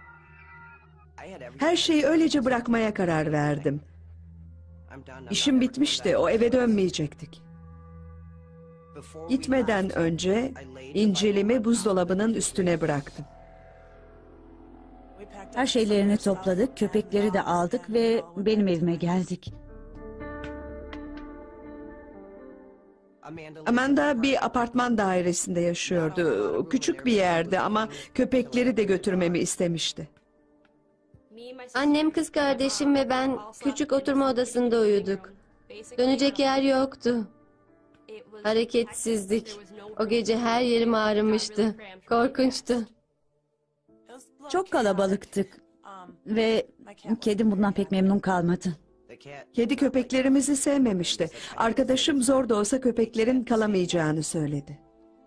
Her şeyi öylece bırakmaya karar verdim. İşim bitmişti, o eve dönmeyecektik. Gitmeden önce İncil'imi buzdolabının üstüne bıraktım. Her şeylerini topladık, köpekleri de aldık ve benim evime geldik. Amanda bir apartman dairesinde yaşıyordu. Küçük bir yerde ama köpekleri de götürmemi istemişti. Annem, kız kardeşim ve ben küçük oturma odasında uyuduk. Dönecek yer yoktu. Hareketsizdik. O gece her yerim ağrımıştı. Korkunçtu. Çok kalabalıktık ve kedim bundan pek memnun kalmadı. Kedi köpeklerimizi sevmemişti. Arkadaşım zor da olsa köpeklerin kalamayacağını söyledi.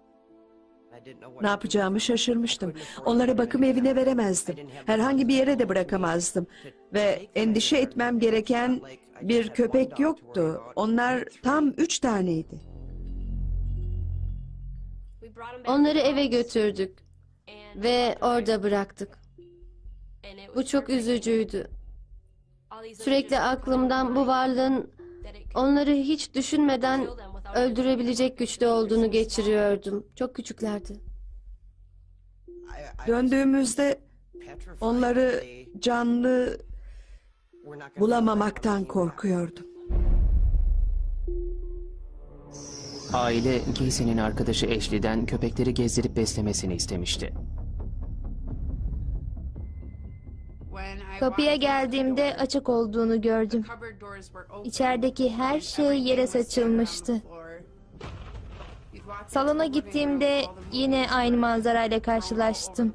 Ne yapacağımı şaşırmıştım. Onları bakım evine veremezdim. Herhangi bir yere de bırakamazdım. Ve endişe etmem gereken bir köpek yoktu. Onlar tam 3 taneydi. Onları eve götürdük ve orada bıraktık. Bu çok üzücüydü. Sürekli aklımdan bu varlığın onları hiç düşünmeden öldürebilecek güçte olduğunu geçiriyordum. Çok küçüklerdi. Döndüğümüzde onları canlı bulamamaktan korkuyordum. Aile, Casey'nin arkadaşı Ashley'den köpekleri gezdirip beslemesini istemişti. Kapıya geldiğimde açık olduğunu gördüm. İçerideki her şey yere saçılmıştı. Salona gittiğimde yine aynı manzarayla karşılaştım.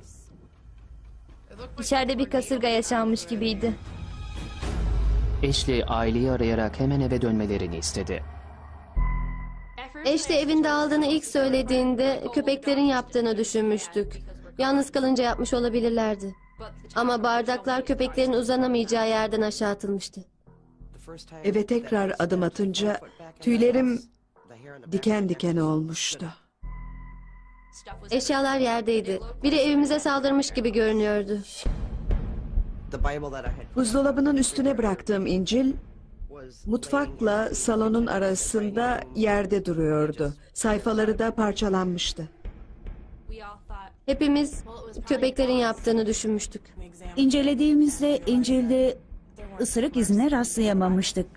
İçeride bir kasırga yaşanmış gibiydi. Ashley aileyi arayarak hemen eve dönmelerini istedi. Ashley evin dağıldığını ilk söylediğinde köpeklerin yaptığını düşünmüştük. Yalnız kalınca yapmış olabilirlerdi. Ama bardaklar köpeklerin uzanamayacağı yerden aşağı atılmıştı. Eve tekrar adım atınca tüylerim diken diken olmuştu. Eşyalar yerdeydi. Biri evimize saldırmış gibi görünüyordu. Buzdolabının üstüne bıraktığım İncil, mutfakla salonun arasında yerde duruyordu. Sayfaları da parçalanmıştı. Hepimiz köpeklerin yaptığını düşünmüştük. İncelediğimizde İncil'de ısırık izine rastlayamamıştık.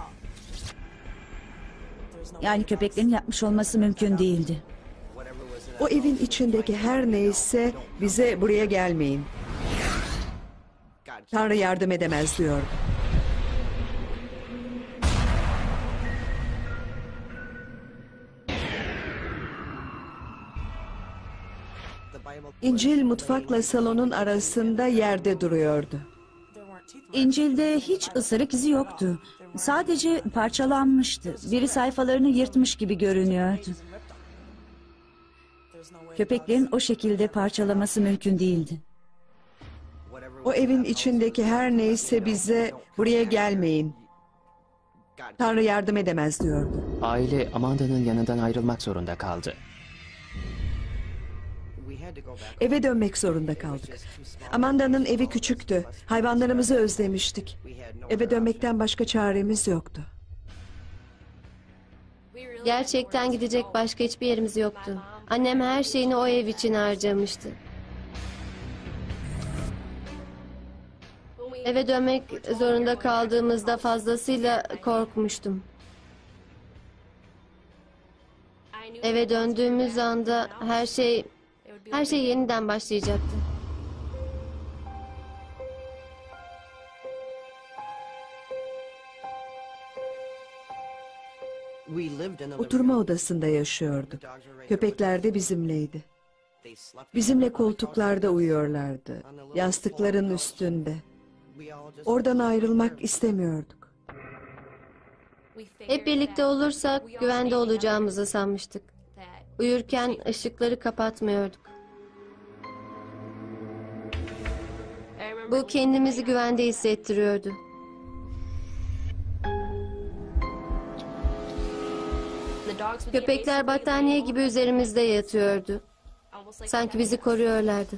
Yani köpeklerin yapmış olması mümkün değildi. O evin içindeki her neyse bize buraya gelmeyin. Tanrı yardım edemez diyordu. İncil mutfakla salonun arasında yerde duruyordu. İncil'de hiç ısırık izi yoktu. Sadece parçalanmıştı. Biri sayfalarını yırtmış gibi görünüyordu. Köpeklerin o şekilde parçalaması mümkün değildi. O evin içindeki her neyse bize buraya gelmeyin. Tanrı yardım edemez diyordu. Aile Amanda'nın yanından ayrılmak zorunda kaldı. Eve dönmek zorunda kaldık. Amanda'nın evi küçüktü. Hayvanlarımızı özlemiştik. Eve dönmekten başka çaremiz yoktu. Gerçekten gidecek başka hiçbir yerimiz yoktu. Annem her şeyini o ev için harcamıştı. Eve dönmek zorunda kaldığımızda fazlasıyla korkmuştum. Eve döndüğümüz anda her şey yeniden başlayacaktı. Oturma odasında yaşıyorduk. Köpekler de bizimleydi. Bizimle koltuklarda uyuyorlardı. Yastıkların üstünde. Oradan ayrılmak istemiyorduk. Hep birlikte olursak güvende olacağımızı sanmıştık. Uyurken ışıkları kapatmıyorduk. Bu kendimizi güvende hissettiriyordu. Köpekler battaniye gibi üzerimizde yatıyordu. Sanki bizi koruyorlardı.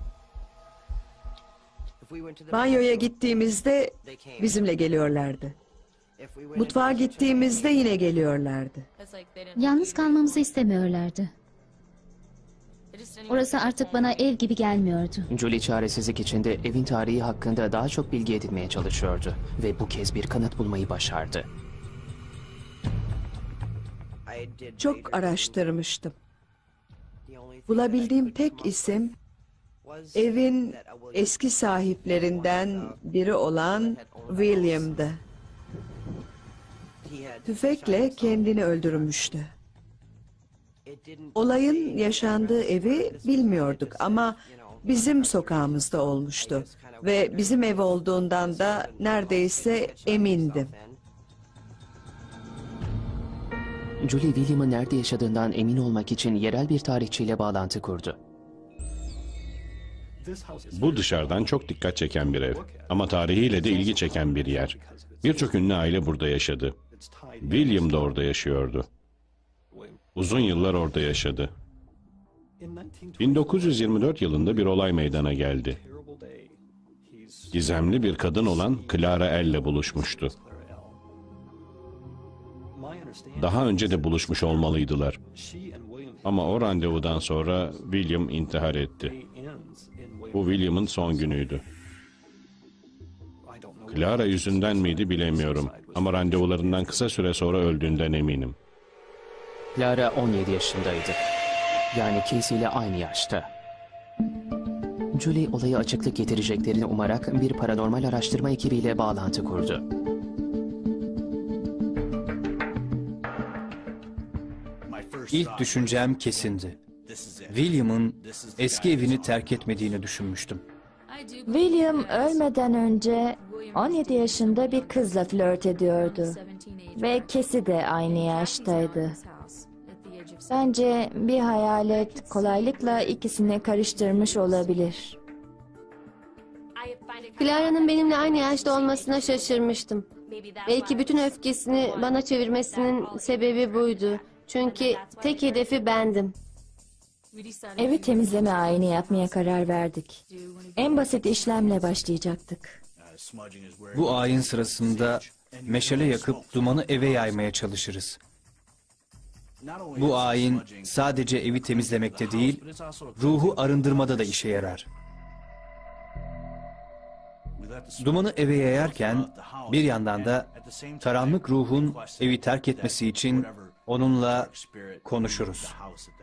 Banyoya gittiğimizde bizimle geliyorlardı. Mutfağa gittiğimizde yine geliyorlardı. Yalnız kalmamızı istemiyorlardı. Orası artık bana ev gibi gelmiyordu. Julie çaresizlik içinde evin tarihi hakkında daha çok bilgi edinmeye çalışıyordu. Ve bu kez bir kanıt bulmayı başardı. Çok araştırmıştım. Bulabildiğim tek isim evin eski sahiplerinden biri olan William'dı. Tüfekle kendini öldürmüştü. Olayın yaşandığı evi bilmiyorduk ama bizim sokağımızda olmuştu ve bizim ev olduğundan da neredeyse emindim. Julie, William'ın nerede yaşadığından emin olmak için yerel bir tarihçiyle bağlantı kurdu. Bu dışarıdan çok dikkat çeken bir ev ama tarihiyle de ilgi çeken bir yer. Birçok ünlü aile burada yaşadı. William da orada yaşıyordu. Uzun yıllar orada yaşadı. 1924 yılında bir olay meydana geldi. Gizemli bir kadın olan Clara El'le buluşmuştu. Daha önce de buluşmuş olmalıydılar. Ama o randevudan sonra William intihar etti. Bu William'ın son günüydü. Clara yüzünden miydi bilemiyorum. Ama randevularından kısa süre sonra öldüğünden eminim. Clara 17 yaşındaydı. Yani Casey ile aynı yaşta. Julie olaya açıklık getireceklerini umarak bir paranormal araştırma ekibiyle bağlantı kurdu. İlk düşüncem kesindi. William'ın eski evini terk etmediğini düşünmüştüm. William ölmeden önce 17 yaşında bir kızla flört ediyordu. Ve Casey de aynı yaştaydı. Bence bir hayalet kolaylıkla ikisini karıştırmış olabilir. Clara'nın benimle aynı yaşta olmasına şaşırmıştım. Belki bütün öfkesini bana çevirmesinin sebebi buydu. Çünkü tek hedefi bendim. Evi temizleme ayini yapmaya karar verdik. En basit işlemle başlayacaktık. Bu ayin sırasında meşale yakıp dumanı eve yaymaya çalışırız. Bu ayin sadece evi temizlemekte değil, ruhu arındırmada da işe yarar. Dumanı eve yayarken bir yandan da karanlık ruhun evi terk etmesi için onunla konuşuruz.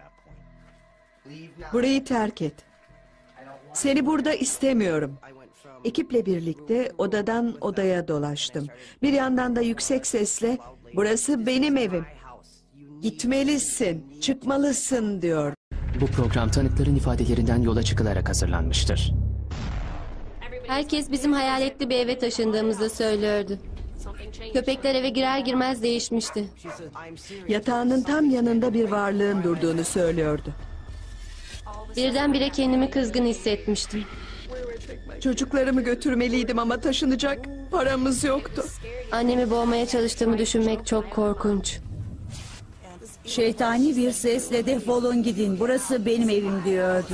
Burayı terk et. Seni burada istemiyorum. Ekiple birlikte odadan odaya dolaştım. Bir yandan da yüksek sesle burası benim evim. Gitmelisin, çıkmalısın diyor. Bu program tanıkların ifadelerinden yola çıkılarak hazırlanmıştır. Herkes bizim hayaletli bir eve taşındığımızı söylüyordu. Köpekler eve girer girmez değişmişti. Yatağının tam yanında bir varlığın durduğunu söylüyordu. Birdenbire kendimi kızgın hissetmiştim. Çocuklarımı götürmeliydim ama taşınacak paramız yoktu. Annemi boğmaya çalıştığımı düşünmek çok korkunç. Şeytani bir sesle defolun gidin, burası benim evim diyordu.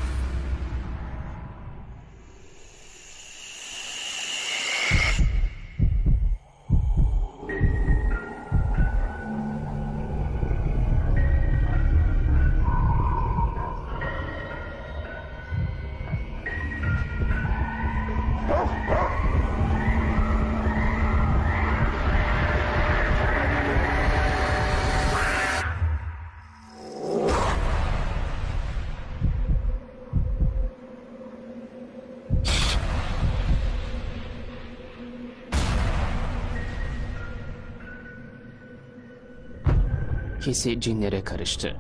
Casey cinlere karıştı.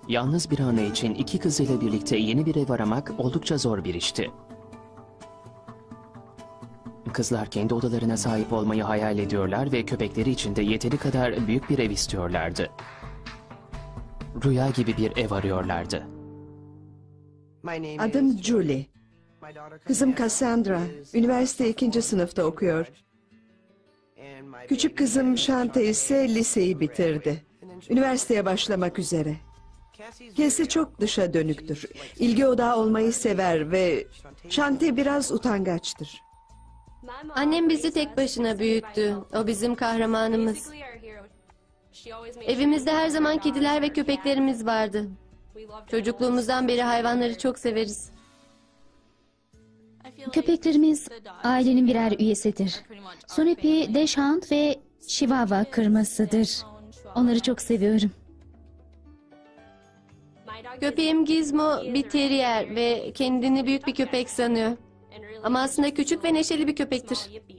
Yalnız bir anne için iki kızıyla birlikte yeni bir ev aramak oldukça zor bir işti. Kızlar kendi odalarına sahip olmayı hayal ediyorlar ve köpekleri için de yeteri kadar büyük bir ev istiyorlardı. Rüya gibi bir ev arıyorlardı. Adım Julie. Kızım Cassandra, üniversite 2. sınıfta okuyor. Küçük kızım Shante ise liseyi bitirdi. Üniversiteye başlamak üzere. Cassie çok dışa dönüktür. İlgi odağı olmayı sever ve Shante biraz utangaçtır. Annem bizi tek başına büyüttü. O bizim kahramanımız. Evimizde her zaman kediler ve köpeklerimiz vardı. Çocukluğumuzdan beri hayvanları çok severiz. Köpeklerimiz ailenin birer üyesidir. Snoopy, Dachshund ve Chihuahua kırmasıdır. Onları çok seviyorum. Köpeğim Gizmo bir terrier ve kendini büyük bir köpek sanıyor. Ama aslında küçük ve neşeli bir köpektir.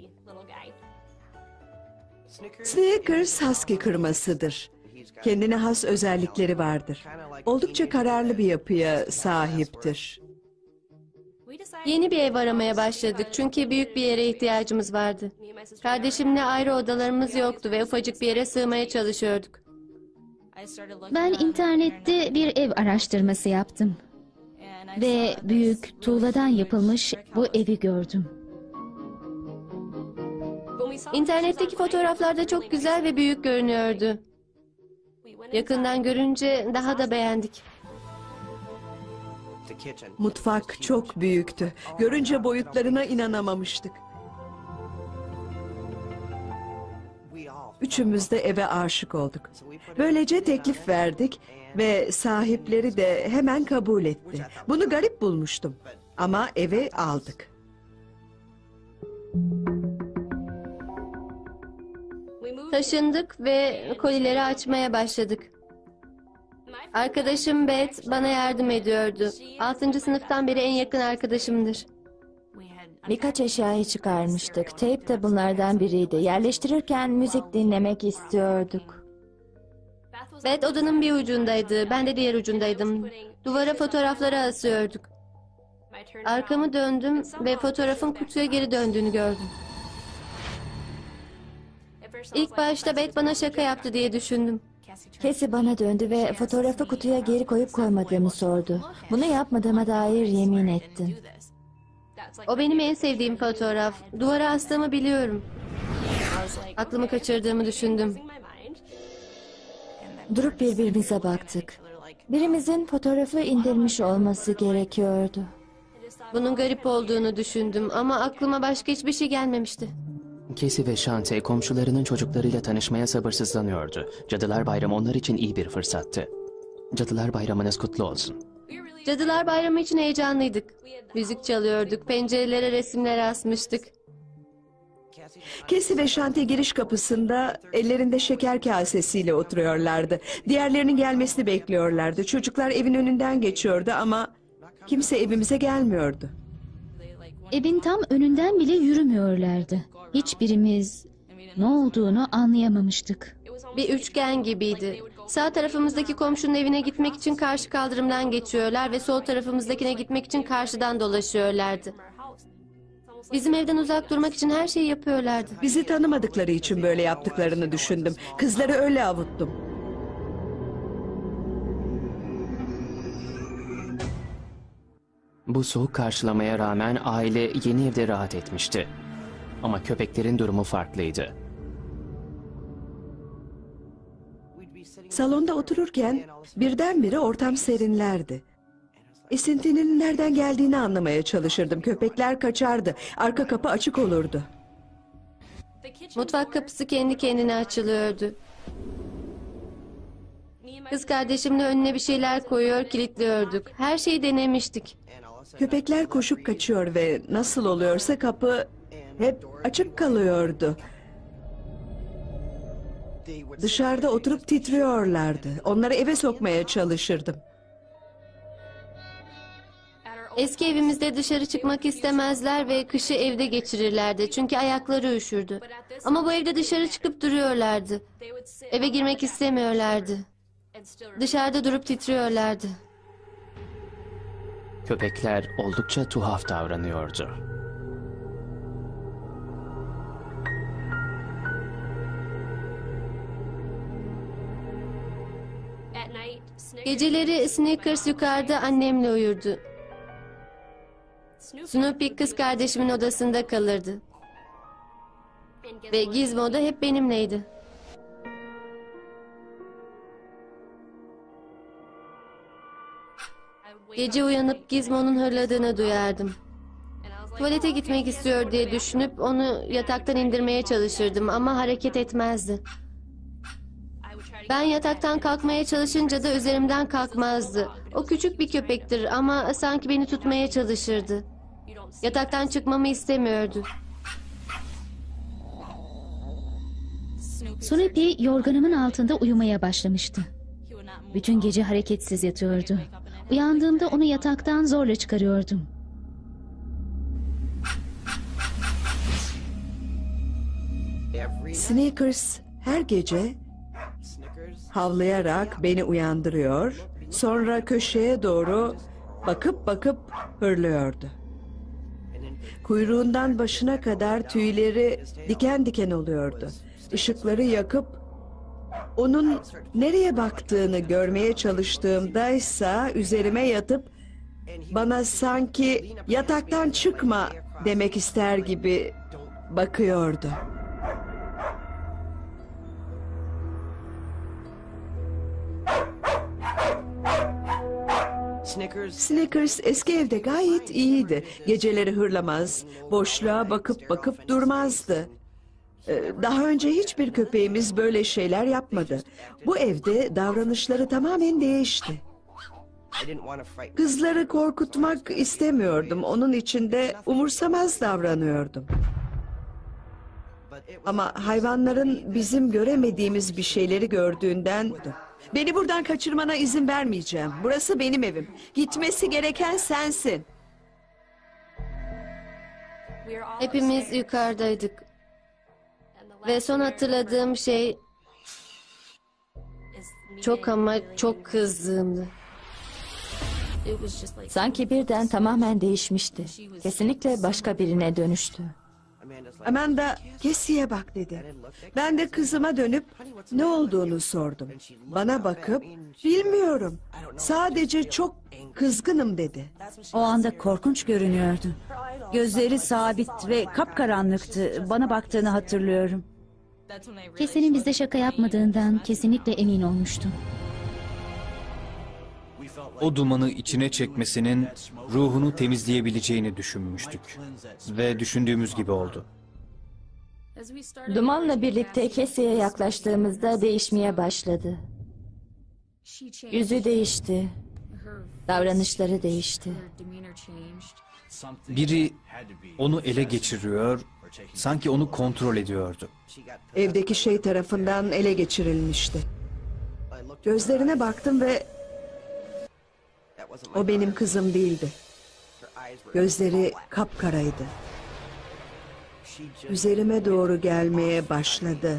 Snickers husky kırmasıdır. Kendine has özellikleri vardır. Oldukça kararlı bir yapıya sahiptir. Yeni bir ev aramaya başladık çünkü büyük bir yere ihtiyacımız vardı. Kardeşimle ayrı odalarımız yoktu ve ufacık bir yere sığmaya çalışıyorduk. Ben internette bir ev araştırması yaptım. Ve büyük tuğladan yapılmış bu evi gördüm. İnternetteki fotoğraflarda çok güzel ve büyük görünüyordu. Yakından görünce daha da beğendik. Mutfak çok büyüktü. Görünce boyutlarına inanamamıştık. Üçümüz de eve aşık olduk. Böylece teklif verdik ve sahipleri de hemen kabul etti. Bunu garip bulmuştum ama eve aldık. Taşındık ve kolileri açmaya başladık. Arkadaşım Beth bana yardım ediyordu. 6. sınıftan beri en yakın arkadaşımdır. Birkaç eşyayı çıkarmıştık. Teyp de bunlardan biriydi. Yerleştirirken müzik dinlemek istiyorduk. Beth odanın bir ucundaydı, ben de diğer ucundaydım. Duvara fotoğrafları asıyorduk. Arkamı döndüm ve fotoğrafın kutuya geri döndüğünü gördüm. İlk başta Beth bana şaka yaptı diye düşündüm. Cassie bana döndü ve fotoğrafı kutuya geri koyup koymadığımı sordu. Bunu yapmadığıma dair yemin ettim. O benim en sevdiğim fotoğraf. Duvara astığımı biliyorum. Aklımı kaçırdığımı düşündüm. Durup birbirimize baktık. Birimizin fotoğrafı indirmiş olması gerekiyordu. Bunun garip olduğunu düşündüm ama aklıma başka hiçbir şey gelmemişti. Cassie ve Shante komşularının çocuklarıyla tanışmaya sabırsızlanıyordu. Cadılar Bayramı onlar için iyi bir fırsattı. Cadılar Bayramınız kutlu olsun. Cadılar Bayramı için heyecanlıydık. Müzik çalıyorduk, pencerelere resimler asmıştık. Cassie ve Shante giriş kapısında ellerinde şeker kasesiyle oturuyorlardı. Diğerlerinin gelmesini bekliyorlardı. Çocuklar evin önünden geçiyordu ama kimse evimize gelmiyordu. Evin tam önünden bile yürümüyorlardı. Hiçbirimiz ne olduğunu anlayamamıştık. Bir üçgen gibiydi. Sağ tarafımızdaki komşunun evine gitmek için karşı kaldırımdan geçiyorlar ve sol tarafımızdakine gitmek için karşıdan dolaşıyorlardı. Bizim evden uzak durmak için her şeyi yapıyorlardı. Bizi tanımadıkları için böyle yaptıklarını düşündüm. Kızları öyle avuttum. Bu soğuk karşılamaya rağmen aile yeni evde rahat etmişti. Ama köpeklerin durumu farklıydı. Salonda otururken birdenbire ortam serinlerdi. Esintinin nereden geldiğini anlamaya çalışırdım. Köpekler kaçardı. Arka kapı açık olurdu. Mutfak kapısı kendi kendine açılıyordu. Kız kardeşimle önüne bir şeyler koyuyor, kilitliyorduk. Her şeyi denemiştik. Köpekler koşup kaçıyor ve nasıl oluyorsa kapı hep açık kalıyordu. Dışarıda oturup titriyorlardı. Onları eve sokmaya çalışırdım. Eski evimizde dışarı çıkmak istemezler ve kışı evde geçirirlerdi. Çünkü ayakları üşürdü. Ama bu evde dışarı çıkıp duruyorlardı. Eve girmek istemiyorlardı. Dışarıda durup titriyorlardı. Köpekler oldukça tuhaf davranıyordu. Geceleri Snickers yukarıda annemle uyurdu. Snoopy kız kardeşimin odasında kalırdı. Ve Gizmo da hep benimleydi. Gece uyanıp Gizmo'nun hırladığını duyardım. Tuvalete gitmek istiyor diye düşünüp onu yataktan indirmeye çalışırdım ama hareket etmezdi. Ben yataktan kalkmaya çalışınca da üzerimden kalkmazdı. O küçük bir köpektir ama sanki beni tutmaya çalışırdı. Yataktan çıkmamı istemiyordu. Snoopy yorganımın altında uyumaya başlamıştı. Bütün gece hareketsiz yatıyordu. Uyandığımda onu yataktan zorla çıkarıyordum. Snickers her gece havlayarak beni uyandırıyor, sonra köşeye doğru bakıp bakıp hırlıyordu. Kuyruğundan başına kadar tüyleri diken diken oluyordu. Işıkları yakıp onun nereye baktığını görmeye çalıştığımda ise üzerime yatıp bana sanki yataktan çıkma demek ister gibi bakıyordu. Snickers eski evde gayet iyiydi. Geceleri hırlamaz, boşluğa bakıp bakıp durmazdı. Daha önce hiçbir köpeğimiz böyle şeyler yapmadı. Bu evde davranışları tamamen değişti. Kızları korkutmak istemiyordum. Onun için de umursamaz davranıyordum. Ama hayvanların bizim göremediğimiz bir şeyleri gördüğünden... Beni buradan kaçırmana izin vermeyeceğim. Burası benim evim. Gitmesi gereken sensin. Hepimiz yukarıdaydık. Ve son hatırladığım şey çok ama çok kızdığımdı. Sanki birden tamamen değişmişti. Kesinlikle başka birine dönüştü. Amanda, Cassie'ye bak dedi. Ben de kızıma dönüp ne olduğunu sordum. Bana bakıp bilmiyorum. Sadece çok kızgınım dedi. O anda korkunç görünüyordu. Gözleri sabit ve kapkaranlıktı. Bana baktığını hatırlıyorum. Kesinin bize şaka yapmadığından kesinlikle emin olmuştum. O dumanı içine çekmesinin ruhunu temizleyebileceğini düşünmüştük. Ve düşündüğümüz gibi oldu. Dumanla birlikte Cassie'ye yaklaştığımızda değişmeye başladı. Yüzü değişti. Davranışları değişti. Biri onu ele geçiriyor, sanki onu kontrol ediyordu. Evdeki şey tarafından ele geçirilmişti. Gözlerine baktım ve o benim kızım değildi. Gözleri kapkaraydı. Üzerime doğru gelmeye başladı.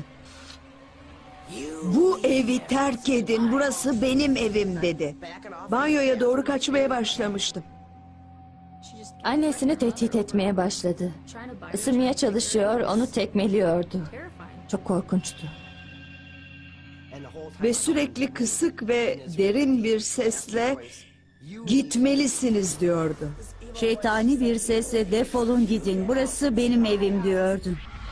Bu evi terk edin, burası benim evim dedi. Banyoya doğru kaçmaya başlamıştım. Annesini tehdit etmeye başladı. Isırmaya çalışıyor, onu tekmeliyordu. Çok korkunçtu. Ve sürekli kısık ve derin bir sesle gitmelisiniz diyordu. Şeytani bir sesle defolun gidin. Burası benim evim diyordu.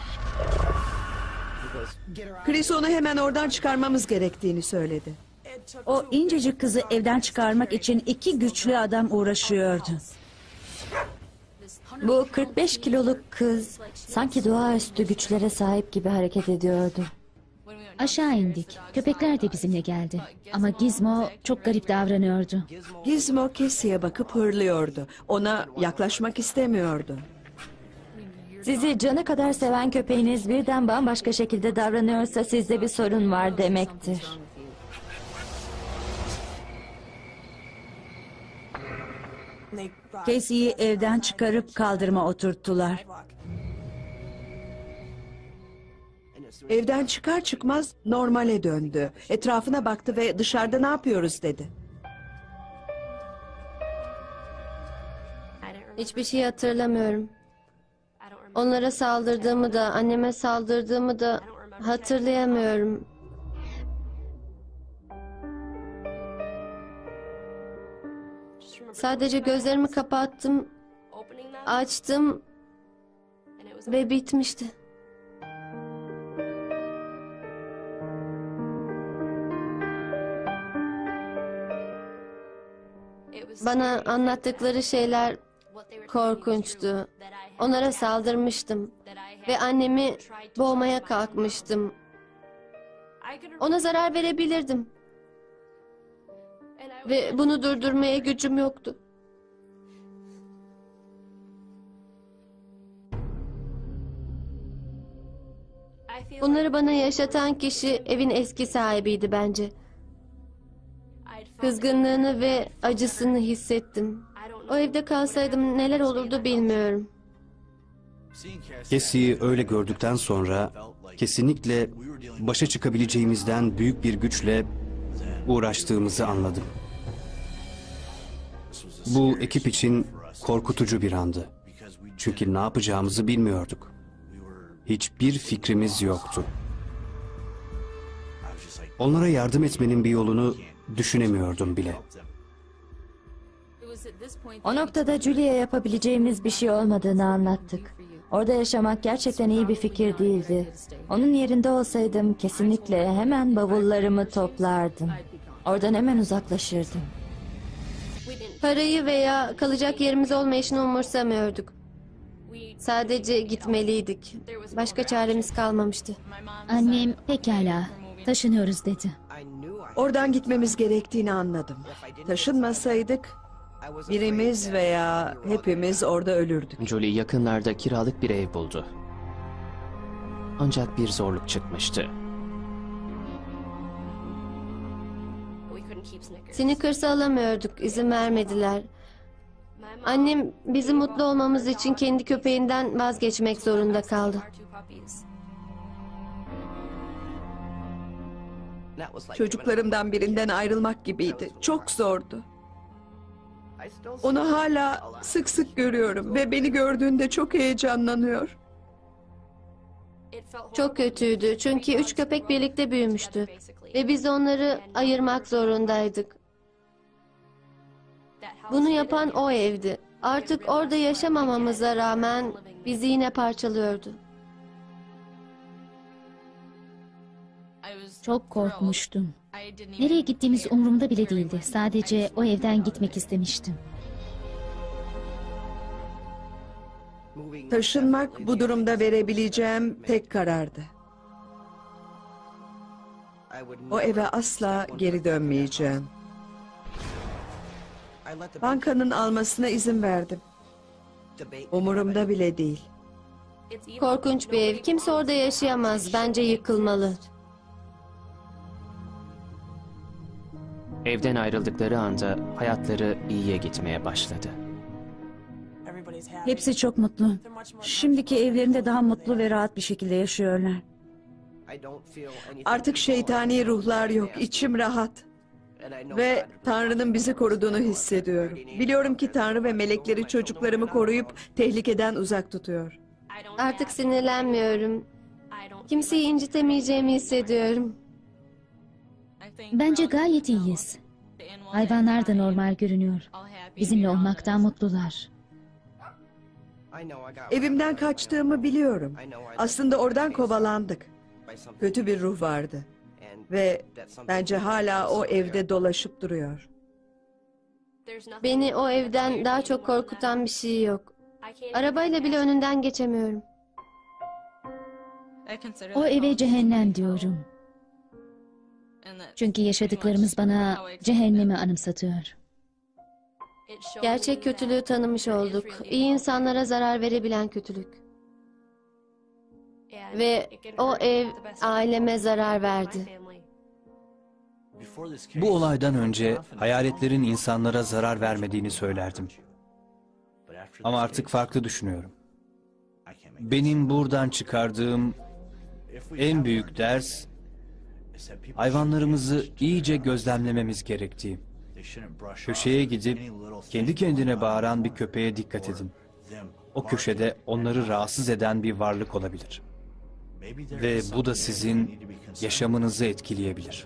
Chris onu hemen oradan çıkarmamız gerektiğini söyledi. O incecik kızı evden çıkarmak için 2 güçlü adam uğraşıyordu. Bu 45 kiloluk kız sanki doğaüstü güçlere sahip gibi hareket ediyordu. Aşağı indik. Köpekler de bizimle geldi. Ama Gizmo çok garip davranıyordu. Gizmo Cassie'ye bakıp hırlıyordu. Ona yaklaşmak istemiyordu. Sizi canı kadar seven köpeğiniz birden bambaşka şekilde davranıyorsa sizde bir sorun var demektir. Cassie'yi evden çıkarıp kaldırıma oturttular. Evden çıkar çıkmaz normale döndü. Etrafına baktı ve dışarıda ne yapıyoruz dedi. Hiçbir şey hatırlamıyorum. Onlara saldırdığımı da, anneme saldırdığımı da hatırlayamıyorum. Sadece gözlerimi kapattım, açtım ve bitmişti. Bana anlattıkları şeyler korkunçtu. Onlara saldırmıştım ve annemi boğmaya kalkmıştım. Ona zarar verebilirdim. Ve bunu durdurmaya gücüm yoktu. Bunları bana yaşatan kişi evin eski sahibiydi bence. Kızgınlığını ve acısını hissettim. O evde kalsaydım neler olurdu bilmiyorum. Cassie'yi öyle gördükten sonra kesinlikle başa çıkabileceğimizden büyük bir güçle uğraştığımızı anladım. Bu ekip için korkutucu bir andı. Çünkü ne yapacağımızı bilmiyorduk. Hiçbir fikrimiz yoktu. Onlara yardım etmenin bir yolunu düşünemiyordum bile. O noktada Julie'ye yapabileceğimiz bir şey olmadığını anlattık. Orada yaşamak gerçekten iyi bir fikir değildi. Onun yerinde olsaydım kesinlikle hemen bavullarımı toplardım. Oradan hemen uzaklaşırdım. Parayı veya kalacak yerimiz olmayışını umursamıyorduk. Sadece gitmeliydik. Başka çaremiz kalmamıştı. Annem pekala taşınıyoruz dedi. Oradan gitmemiz gerektiğini anladım. Taşınmasaydık birimiz veya hepimiz orada ölürdük. Julie yakınlarda kiralık bir ev buldu. Ancak bir zorluk çıkmıştı. Snickers'ı alamıyorduk, izin vermediler. Annem bizim mutlu olmamız için kendi köpeğinden vazgeçmek zorunda kaldı. Çocuklarımdan birinden ayrılmak gibiydi. Çok zordu. Onu hala sık sık görüyorum ve beni gördüğünde çok heyecanlanıyor. Çok kötüydü çünkü 3 köpek birlikte büyümüştü ve biz onları ayırmak zorundaydık. Bunu yapan o evdi. Artık orada yaşamamamıza rağmen bizi yine parçalıyordu. Çok korkmuştum. Nereye gittiğimiz umurumda bile değildi. Sadece o evden gitmek istemiştim. Taşınmak bu durumda verebileceğim tek karardı. O eve asla geri dönmeyeceğim. Bankanın almasına izin verdim. Umurumda bile değil. Korkunç bir ev. Kimse orada yaşayamaz. Bence yıkılmalı. Evden ayrıldıkları anda hayatları iyiye gitmeye başladı. Hepsi çok mutlu. Şimdiki evlerinde daha mutlu ve rahat bir şekilde yaşıyorlar. Artık şeytani ruhlar yok. İçim rahat. Ve Tanrı'nın bizi koruduğunu hissediyorum. Biliyorum ki Tanrı ve melekleri çocuklarımı koruyup tehlikeden uzak tutuyor. Artık sinirlenmiyorum. Kimseyi incitemeyeceğimi hissediyorum. Bence gayet iyiyiz. Hayvanlar da normal görünüyor. Bizimle olmaktan mutlular. Evimden kaçtığımı biliyorum. Aslında oradan kovalandık. Kötü bir ruh vardı. Ve bence hala o evde dolaşıp duruyor. Beni o evden daha çok korkutan bir şey yok. Arabayla bile önünden geçemiyorum. O eve cehennem diyorum. Çünkü yaşadıklarımız bana cehennemi anımsatıyor. Gerçek kötülüğü tanımış olduk. İyi insanlara zarar verebilen kötülük. Ve o ev aileme zarar verdi. Bu olaydan önce hayaletlerin insanlara zarar vermediğini söylerdim. Ama artık farklı düşünüyorum. Benim buradan çıkardığım En büyük ders hayvanlarımızı iyice gözlemlememiz gerektiği. Köşeye gidip kendi kendine bağıran bir köpeğe dikkat edin. O köşede onları rahatsız eden bir varlık olabilir. Ve bu da sizin yaşamınızı etkileyebilir.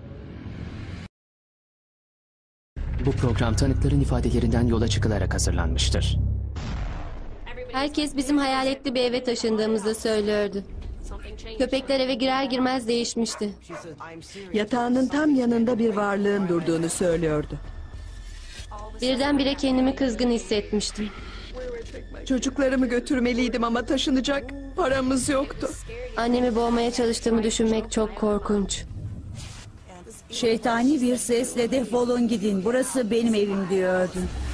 Bu program tanıkların ifadelerinden yola çıkılarak hazırlanmıştır. Herkes bizim hayaletli bir eve taşındığımızı söylüyordu. Köpekler eve girer girmez değişmişti. Yatağının tam yanında bir varlığın durduğunu söylüyordu. Birdenbire kendimi kızgın hissetmiştim. Çocuklarımı götürmeliydim ama taşınacak paramız yoktu. Annemi boğmaya çalıştığımı düşünmek çok korkunç. Şeytani bir sesle defolun gidin, burası benim evim diyordu.